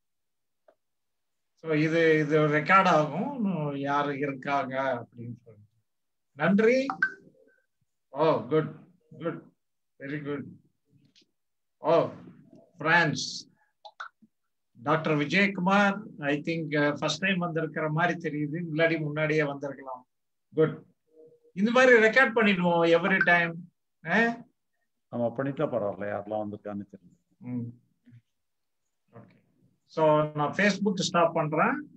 ஸோ இது இது ரெக்கார்ட் ஆகும், யாரு இருக்காங்க அப்படின்னு சொல்லி. நன்றி. Oh good good, very good. Oh France, doctor Vijayakumar I think first time வந்திருக்கிற மாதிரி தெரியுது, இல்லாடி முன்னாடியே வந்திருக்கலாம். குட். இந்த மாதிரி ரெக்கார்ட் பண்ணிடுவோம் எவ்ரி டைம். நம்ம பண்ணிட்டா பரவாயில்ல, யாரெல்லாம் வந்திருக்கான்னு தெரியும். ஓகே. ஸோ நான் ஃபேஸ்புக் ஸ்டாப் பண்றேன்.